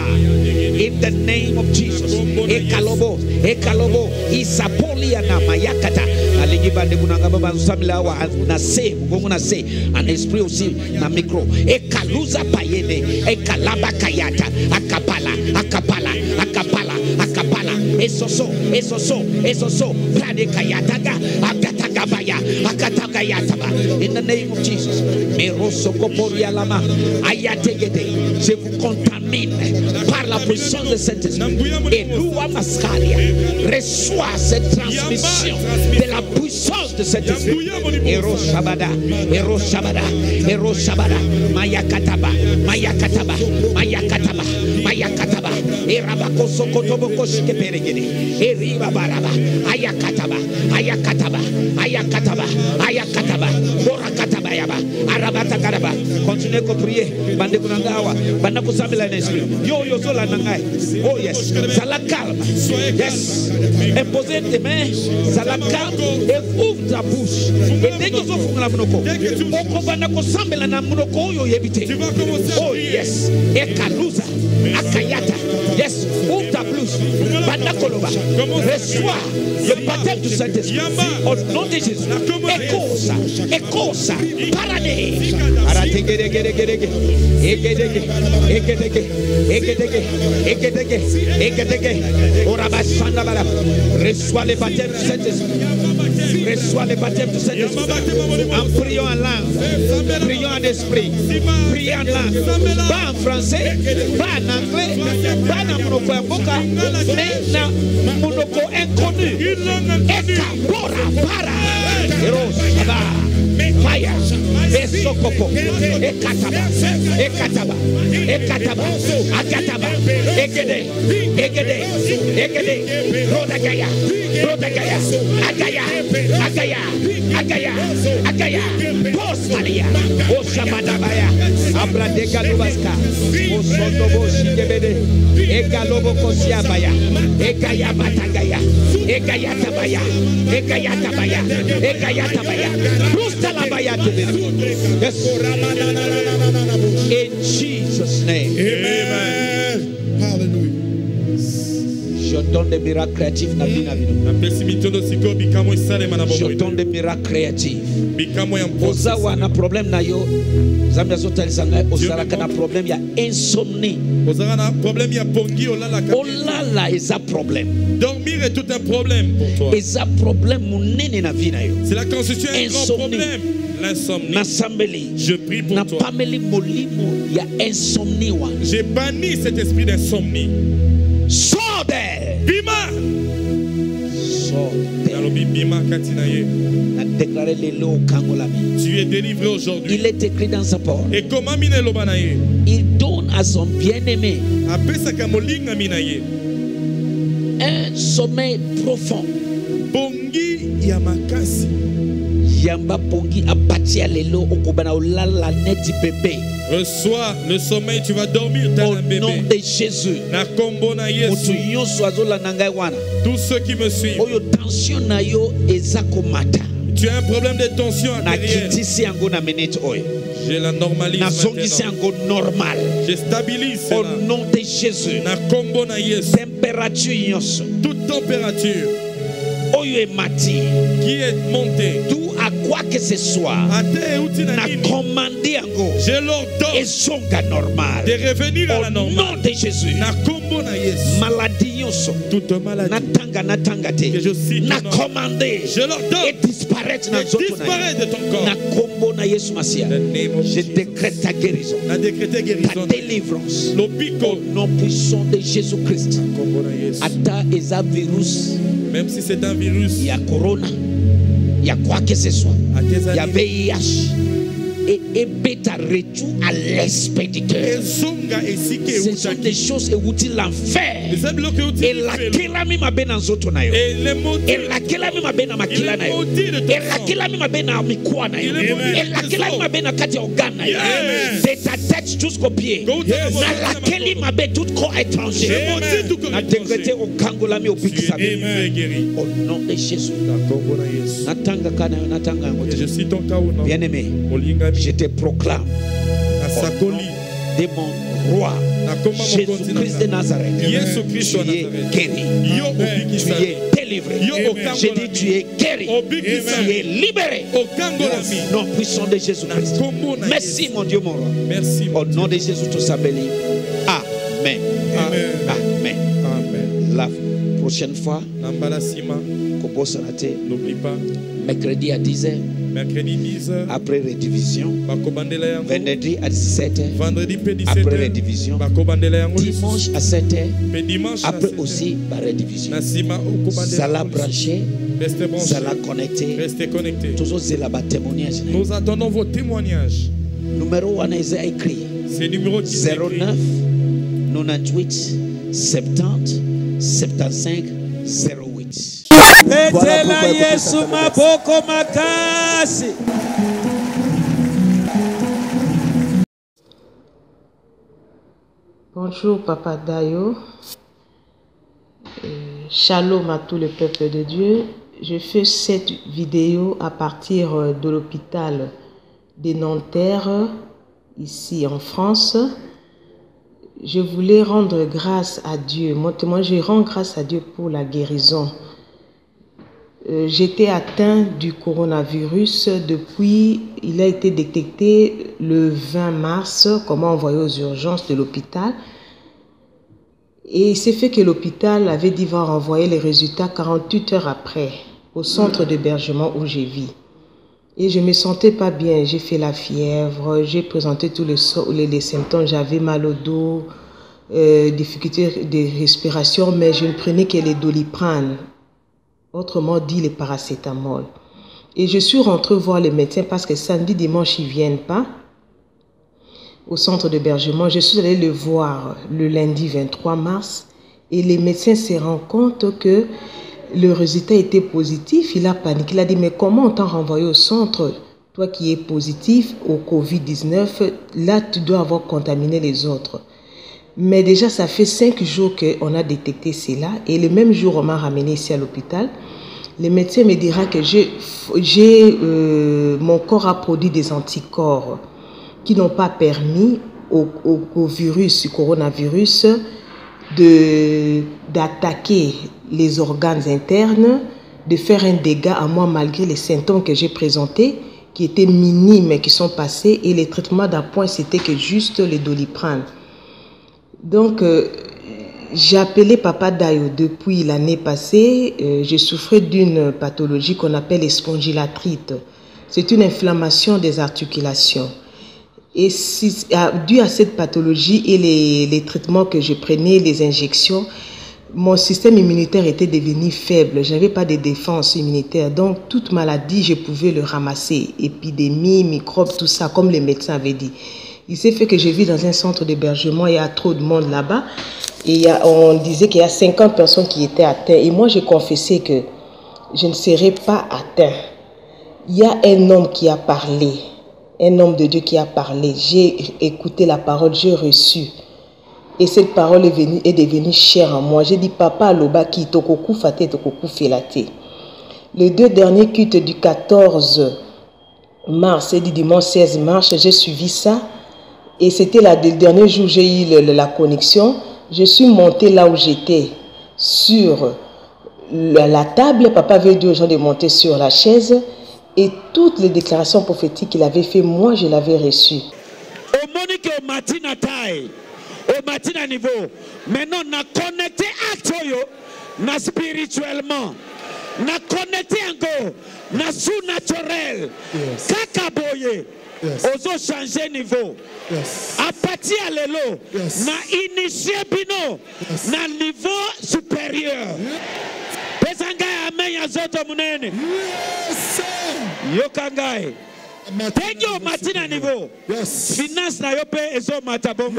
In the name of Jesus. Ekalobo, ekalobo, isapoli na mayakata. Alingi bande kunanga baba samila wa na se, mungu na se, un esprit aussi na micro. Ekaluza payene, ekalaba kayata, akapala, akapala, akapala, akapala. Esoso, esoso, esoso, prade kayataga, akatagabaya, akatagayataba. In the name of Jesus. Meroso koporia lama, ayategede. Je vous contamine par la puissance de cet esprit. Et Loua Mascalia reçoit cette transmission de la puissance de cet esprit. Ero Shabada, Ero Shabada, Ero Shabada, Mayakataba, Mayakataba, Mayakataba, Mayakataba, Erabako Sokotoboko Shikeperegede, Eriba Baraba, Ayakataba, Ayakataba, Ayakataba, Ayakataba, Borakataba Yaba, Arabata Karaba. Continuez à prier, Bande Kunangawa, Banako Samila Nesri, Yo Yo Zola Nangai. Oh yes, ça la calme. Yes, imposez tes mains, ça la calme et ouvre ta bouche. Et dès que vous ouvrez la monoko, Okobanako Samila na monoko yo yebite. Oh yes, Ekaluza, Akayata. Yes, ouvre ta bouche. Banakoloba, reçois le baptême du Saint-Esprit. Au nom de Jésus, écoute ça, écoute ça, paradé. Arategedegedegedege, egedege, egedege, egedege, egedege, egedege. Orabashanda bala. Reçois le baptême du Saint-Esprit. Reçois le baptême du Saint-Esprit. En priant en langue, priant en esprit, priant en langue. Pas en français, pas en anglais, pas en monoko mboka, mais en monoko inconnu. Eka bora para. Eros aba. Fire. Besokopo. Ekataba. Ekataba. Ekataba. Akataba. Egede. Egede. Egede. Rodagaya. Rodagaya. Agaya. Agaya. Agaya. Agaya. Postalia. Oshabadabaya. Abradega lubaska. Osodobo shikebede. Egalobo kosiabaya. Egaya batagaya. Egaya tabaya. Egaya tabaya. Egaya tabaya. Rustalabaya. In Jesus' name. Amen. Hallelujah. J'entends des miracles créatifs na bina bino. J'entends des miracles créatifs. Ozawa na problème na yo. Zambia zota lisanga ozalaka na problème ya insomnie. Ozalaka na problème ya pongi olala ka. Olala eza problème. Dormir est tout un problème pour toi. Eza problème munene na vie na yo. C'est la constitution un grand problème. L'insomnie. Na sambeli. Je prie pour na toi. Na pameli molimo ya insomnie wa. J'ai banni cet esprit d'insomnie. Sors d'elle. Bima. Sors d'elle. Bima katinaye. Na déclaré les lots kangolami. Tu es délivré aujourd'hui. Il est écrit dans sa parole. Et comment mine lobanaye? Il donne à son bien-aimé apesa kamolinga minaye un sommeil profond. Pongi ya makasi. Yamba pongi abati ya lelo okobana olala neti bébé. Reçois le sommeil, tu vas dormir tel un bébé. Au nom de Jésus. Na kombo na Yesu. Tous ceux qui me suivent. Oyo tension na yo ezakomata. Tu as un problème de tension artérielle. Je la normalise normal. Je stabilise cela. Au nom de Jésus. Na kombo na Yesu. Température. Toute température. Oyo emati. Qui est montée. Tout à quoi que ce soit. Na commandé ango. Je l'ordonne. Et songa normal. De revenir à la normale. Au nom de Jésus. Na kombo na Yesu. Maladie yoso. Toute maladie. Na tanga na tanga te. Que je cite. Na commandé. Je l'ordonne. Et disparaître na zoto na. Disparaître de ton corps. Na kombo na Yesu Masia. Je décrète ta guérison. Na décrété guérison. Ta délivrance. L'opico. Au nom puissant de Jésus Christ. Kombo na Yesu. Ata eza virus. Même si c'est un virus. Il y a corona. Il y a quoi que ce soit. Il y a V I H. Et, et bêta retour à l'expéditeur. Ce sont des choses où l'enfer. Et laquelle a mis ma benne en zoto na yo. Et laquelle a mis ma benne en makila na yo. Et laquelle a mis ma benne en mikwa na yo. Et laquelle a mis ma benne en kati organe na yo. De ta tête jusqu'au pied. Na laquelle ma benne tout corps étranger. Na décrété au kangola mi au bikisa. Au nom de Jésus. Natanga kana yo natanga yo. Je suis ton kauna. Bien aimé. Je te proclame de mon roi Jésus-Christ de Nazareth. Tu es guéri. Tu es délivré. Je dis tu es guéri. Tu es libéré. Nom puissant de Jésus-Christ. Merci mon Dieu mon roi. Merci. Au nom de Jésus tout s'appelle. Amen. Amen. Amen. La prochaine fois, n'oublie pas. Mercredi à dix heures. Mercredi dix heures. Après rédivision. Vendredi à dix-sept heures. Vendredi dix-sept heures. Après rédivision. Dimanche à sept heures. Après aussi la rédivision. Zala branché. Restez branchés. Zala connecté. Restez connectés. Toujours zela ba témoignage. Nous attendons vos témoignages. Numéro un est écrit. C'est numéro zéro neuf quatre-vingt-huit soixante-dix soixante-quinze zéro huit. Petela Yesu maboko makasi. Bonjour Papa Dayo. Euh, shalom à tout le peuple de Dieu. Je fais cette vidéo à partir de l'hôpital de Nanterre, ici en France. Je voulais rendre grâce à Dieu. Moi, moi je rends grâce à Dieu pour la guérison. Euh, J'étais atteint du coronavirus depuis, il a été détecté le vingt mars, comme envoyé aux urgences de l'hôpital. Et c'est fait que l'hôpital avait dit va renvoyer les résultats quarante-huit heures après, au centre d'hébergement où j'ai vis. Et je ne me sentais pas bien, j'ai fait la fièvre, j'ai présenté tous les, les, les symptômes, j'avais mal au dos, euh, difficulté de respiration, mais je ne prenais que les Doliprane, autrement dit les paracétamol. Et je suis rentrée voir les médecins parce que samedi, dimanche, ils ne viennent pas au centre d'hébergement. Je suis allée le voir le lundi vingt-trois mars et les médecins se rendent compte que le résultat était positif. Il a paniqué. Il a dit, mais comment on t'a renvoyé au centre, toi qui es positif au covid dix-neuf, là tu dois avoir contaminé les autres. Mais déjà, ça fait cinq jours qu'on a détecté cela. Et le même jour, on m'a ramené ici à l'hôpital. le médecin me dira que j'ai, j'ai, euh, mon corps a produit des anticorps qui n'ont pas permis au, au, au virus, au coronavirus, de, d'attaquer les organes internes, de faire un dégât à moi malgré les symptômes que j'ai présentés, qui étaient minimes et qui sont passés, et les traitements d'appoint, c'était que juste le Doliprane. Donc, euh, j'ai appelé Papa Dayo depuis l'année passée. Euh, je souffrais d'une pathologie qu'on appelle spondylarthrite. C'est une inflammation des articulations. Et si, dû à cette pathologie et les, les traitements que je prenais, les injections, mon système immunitaire était devenu faible. Je n'avais pas de défense immunitaire. Donc, toute maladie, je pouvais le ramasser. Épidémie, microbes, tout ça, comme les médecins avaient dit. Il s'est fait que je vis dans un centre d'hébergement. Il y a trop de monde là-bas. Et il y a, on disait qu'il y a cinquante personnes qui étaient atteintes. Et moi, j'ai confessé que je ne serais pas atteint. Il y a un homme qui a parlé. Un homme de Dieu qui a parlé. J'ai écouté la parole, j'ai reçu. Et cette parole est, venue, est devenue chère en moi. J'ai dit, Papa Lobaki, Tokoku Fate, Tokoku Felate. Les deux derniers cultes du quatorze mars et du dimanche seize mars, j'ai suivi ça. Et c'était le dernier jour où j'ai eu le, la connexion. Je suis montée là où j'étais, sur la, la table. Papa avait dit aux gens de monter sur la chaise. Et toutes les déclarations prophétiques qu'il avait fait, moi, je l'avais reçues. Au Monique au matin à taille. Au matin à niveau. Maintenant, on a connecté actoyo, na spirituellement. On a connecté encore, na sous-naturel. Yes. Kakaboye. Yes. Ozo changer niveau. Yes. À partir à l'élo, yes. Na initié bino, yes. Na niveau supérieur. Pesanga amen ya zoto munene. Yes. Yokangai. Tenyo matina niveau. Yes. Finance na yo pe ezo matabongo.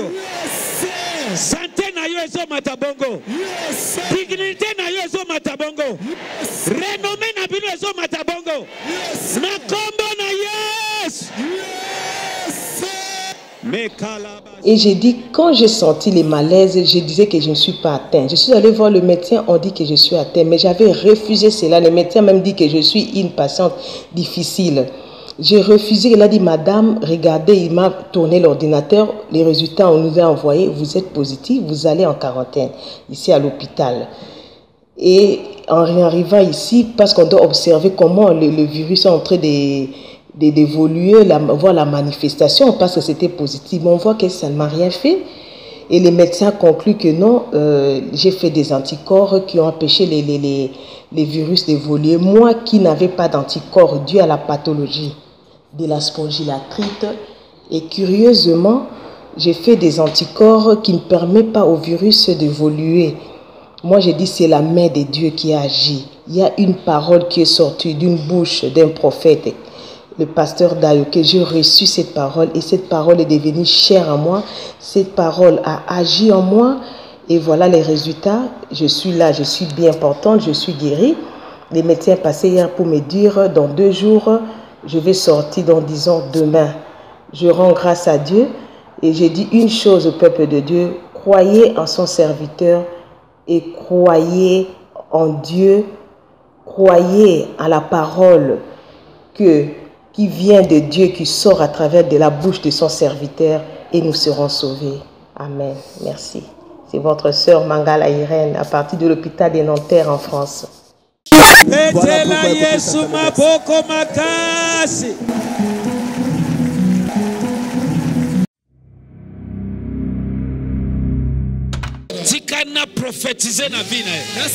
Yes. Santé na yo ezo matabongo. Yes. Dignité na yo ezo matabongo. Yes. Renommée na bino ezo matabongo. Yes. Na kombo na yes. Yes. Et j'ai dit, quand j'ai senti les malaises, je disais que je ne suis pas atteint. Je suis allée voir le médecin, on dit que je suis atteint, mais j'avais refusé cela. Le médecin même dit que je suis une patiente difficile. J'ai refusé, il a dit, madame, regardez, il m'a tourné l'ordinateur, les résultats, on nous a envoyés, vous êtes positif, vous allez en quarantaine, ici à l'hôpital. Et en arrivant ici, parce qu'on doit observer comment le, le virus est en train de, de, d'évoluer, la, voir la manifestation, parce que c'était positif, mais on voit que ça ne m'a rien fait. Et les médecins concluent que non, euh, j'ai fait des anticorps qui ont empêché les, les, les, les virus d'évoluer. Moi qui n'avais pas d'anticorps dû à la pathologie de la spondylarthrite, et curieusement, j'ai fait des anticorps qui ne permettent pas au virus d'évoluer. Moi, j'ai dit, c'est la main de Dieu qui a agi. Il y a une parole qui est sortie d'une bouche d'un prophète, le pasteur Dayo, que j'ai reçu cette parole, et cette parole est devenue chère à moi. Cette parole a agi en moi, et voilà les résultats. Je suis là, je suis bien portante, je suis guérie. Les médecins passaient hier pour me dire, dans deux jours, je vais sortir dans, disons, demain. Je rends grâce à Dieu et j'ai dit une chose au peuple de Dieu, croyez en son serviteur et croyez en Dieu, croyez à la parole que, qui vient de Dieu, qui sort à travers de la bouche de son serviteur et nous serons sauvés. Amen. Merci. C'est votre sœur Mangala Irène à partir de l'hôpital des Nanterres en France. Petela Yesu maboko makasi. Tikana prophétiser na vie na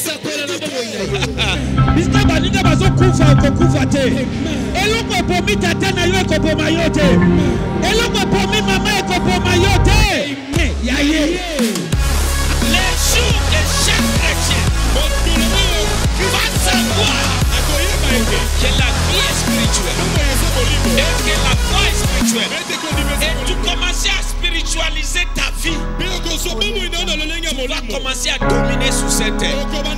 ye. Bista baninga bazo kufa ko kufa te. Eloko pomi tata na yo ko poma yote. Eloko pomi mama ko poma yote. Ya ye. Les jours de chaque chrétien, face à quoi que la vie est spirituelle et que la foi est spirituelle, et tu commences à spiritualiser ta vie, tu vas commencer à dominer sur cette terre.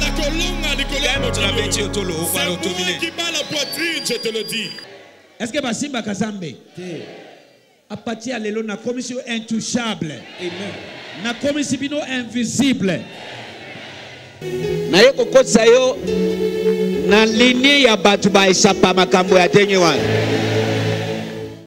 Je te le dis. Est-ce que Basimba Kazambe à partir de la commission intouchable, la commission invisible, na yoko kotsa yo na linie ya batu ba esapa makambo ya ndenge wana.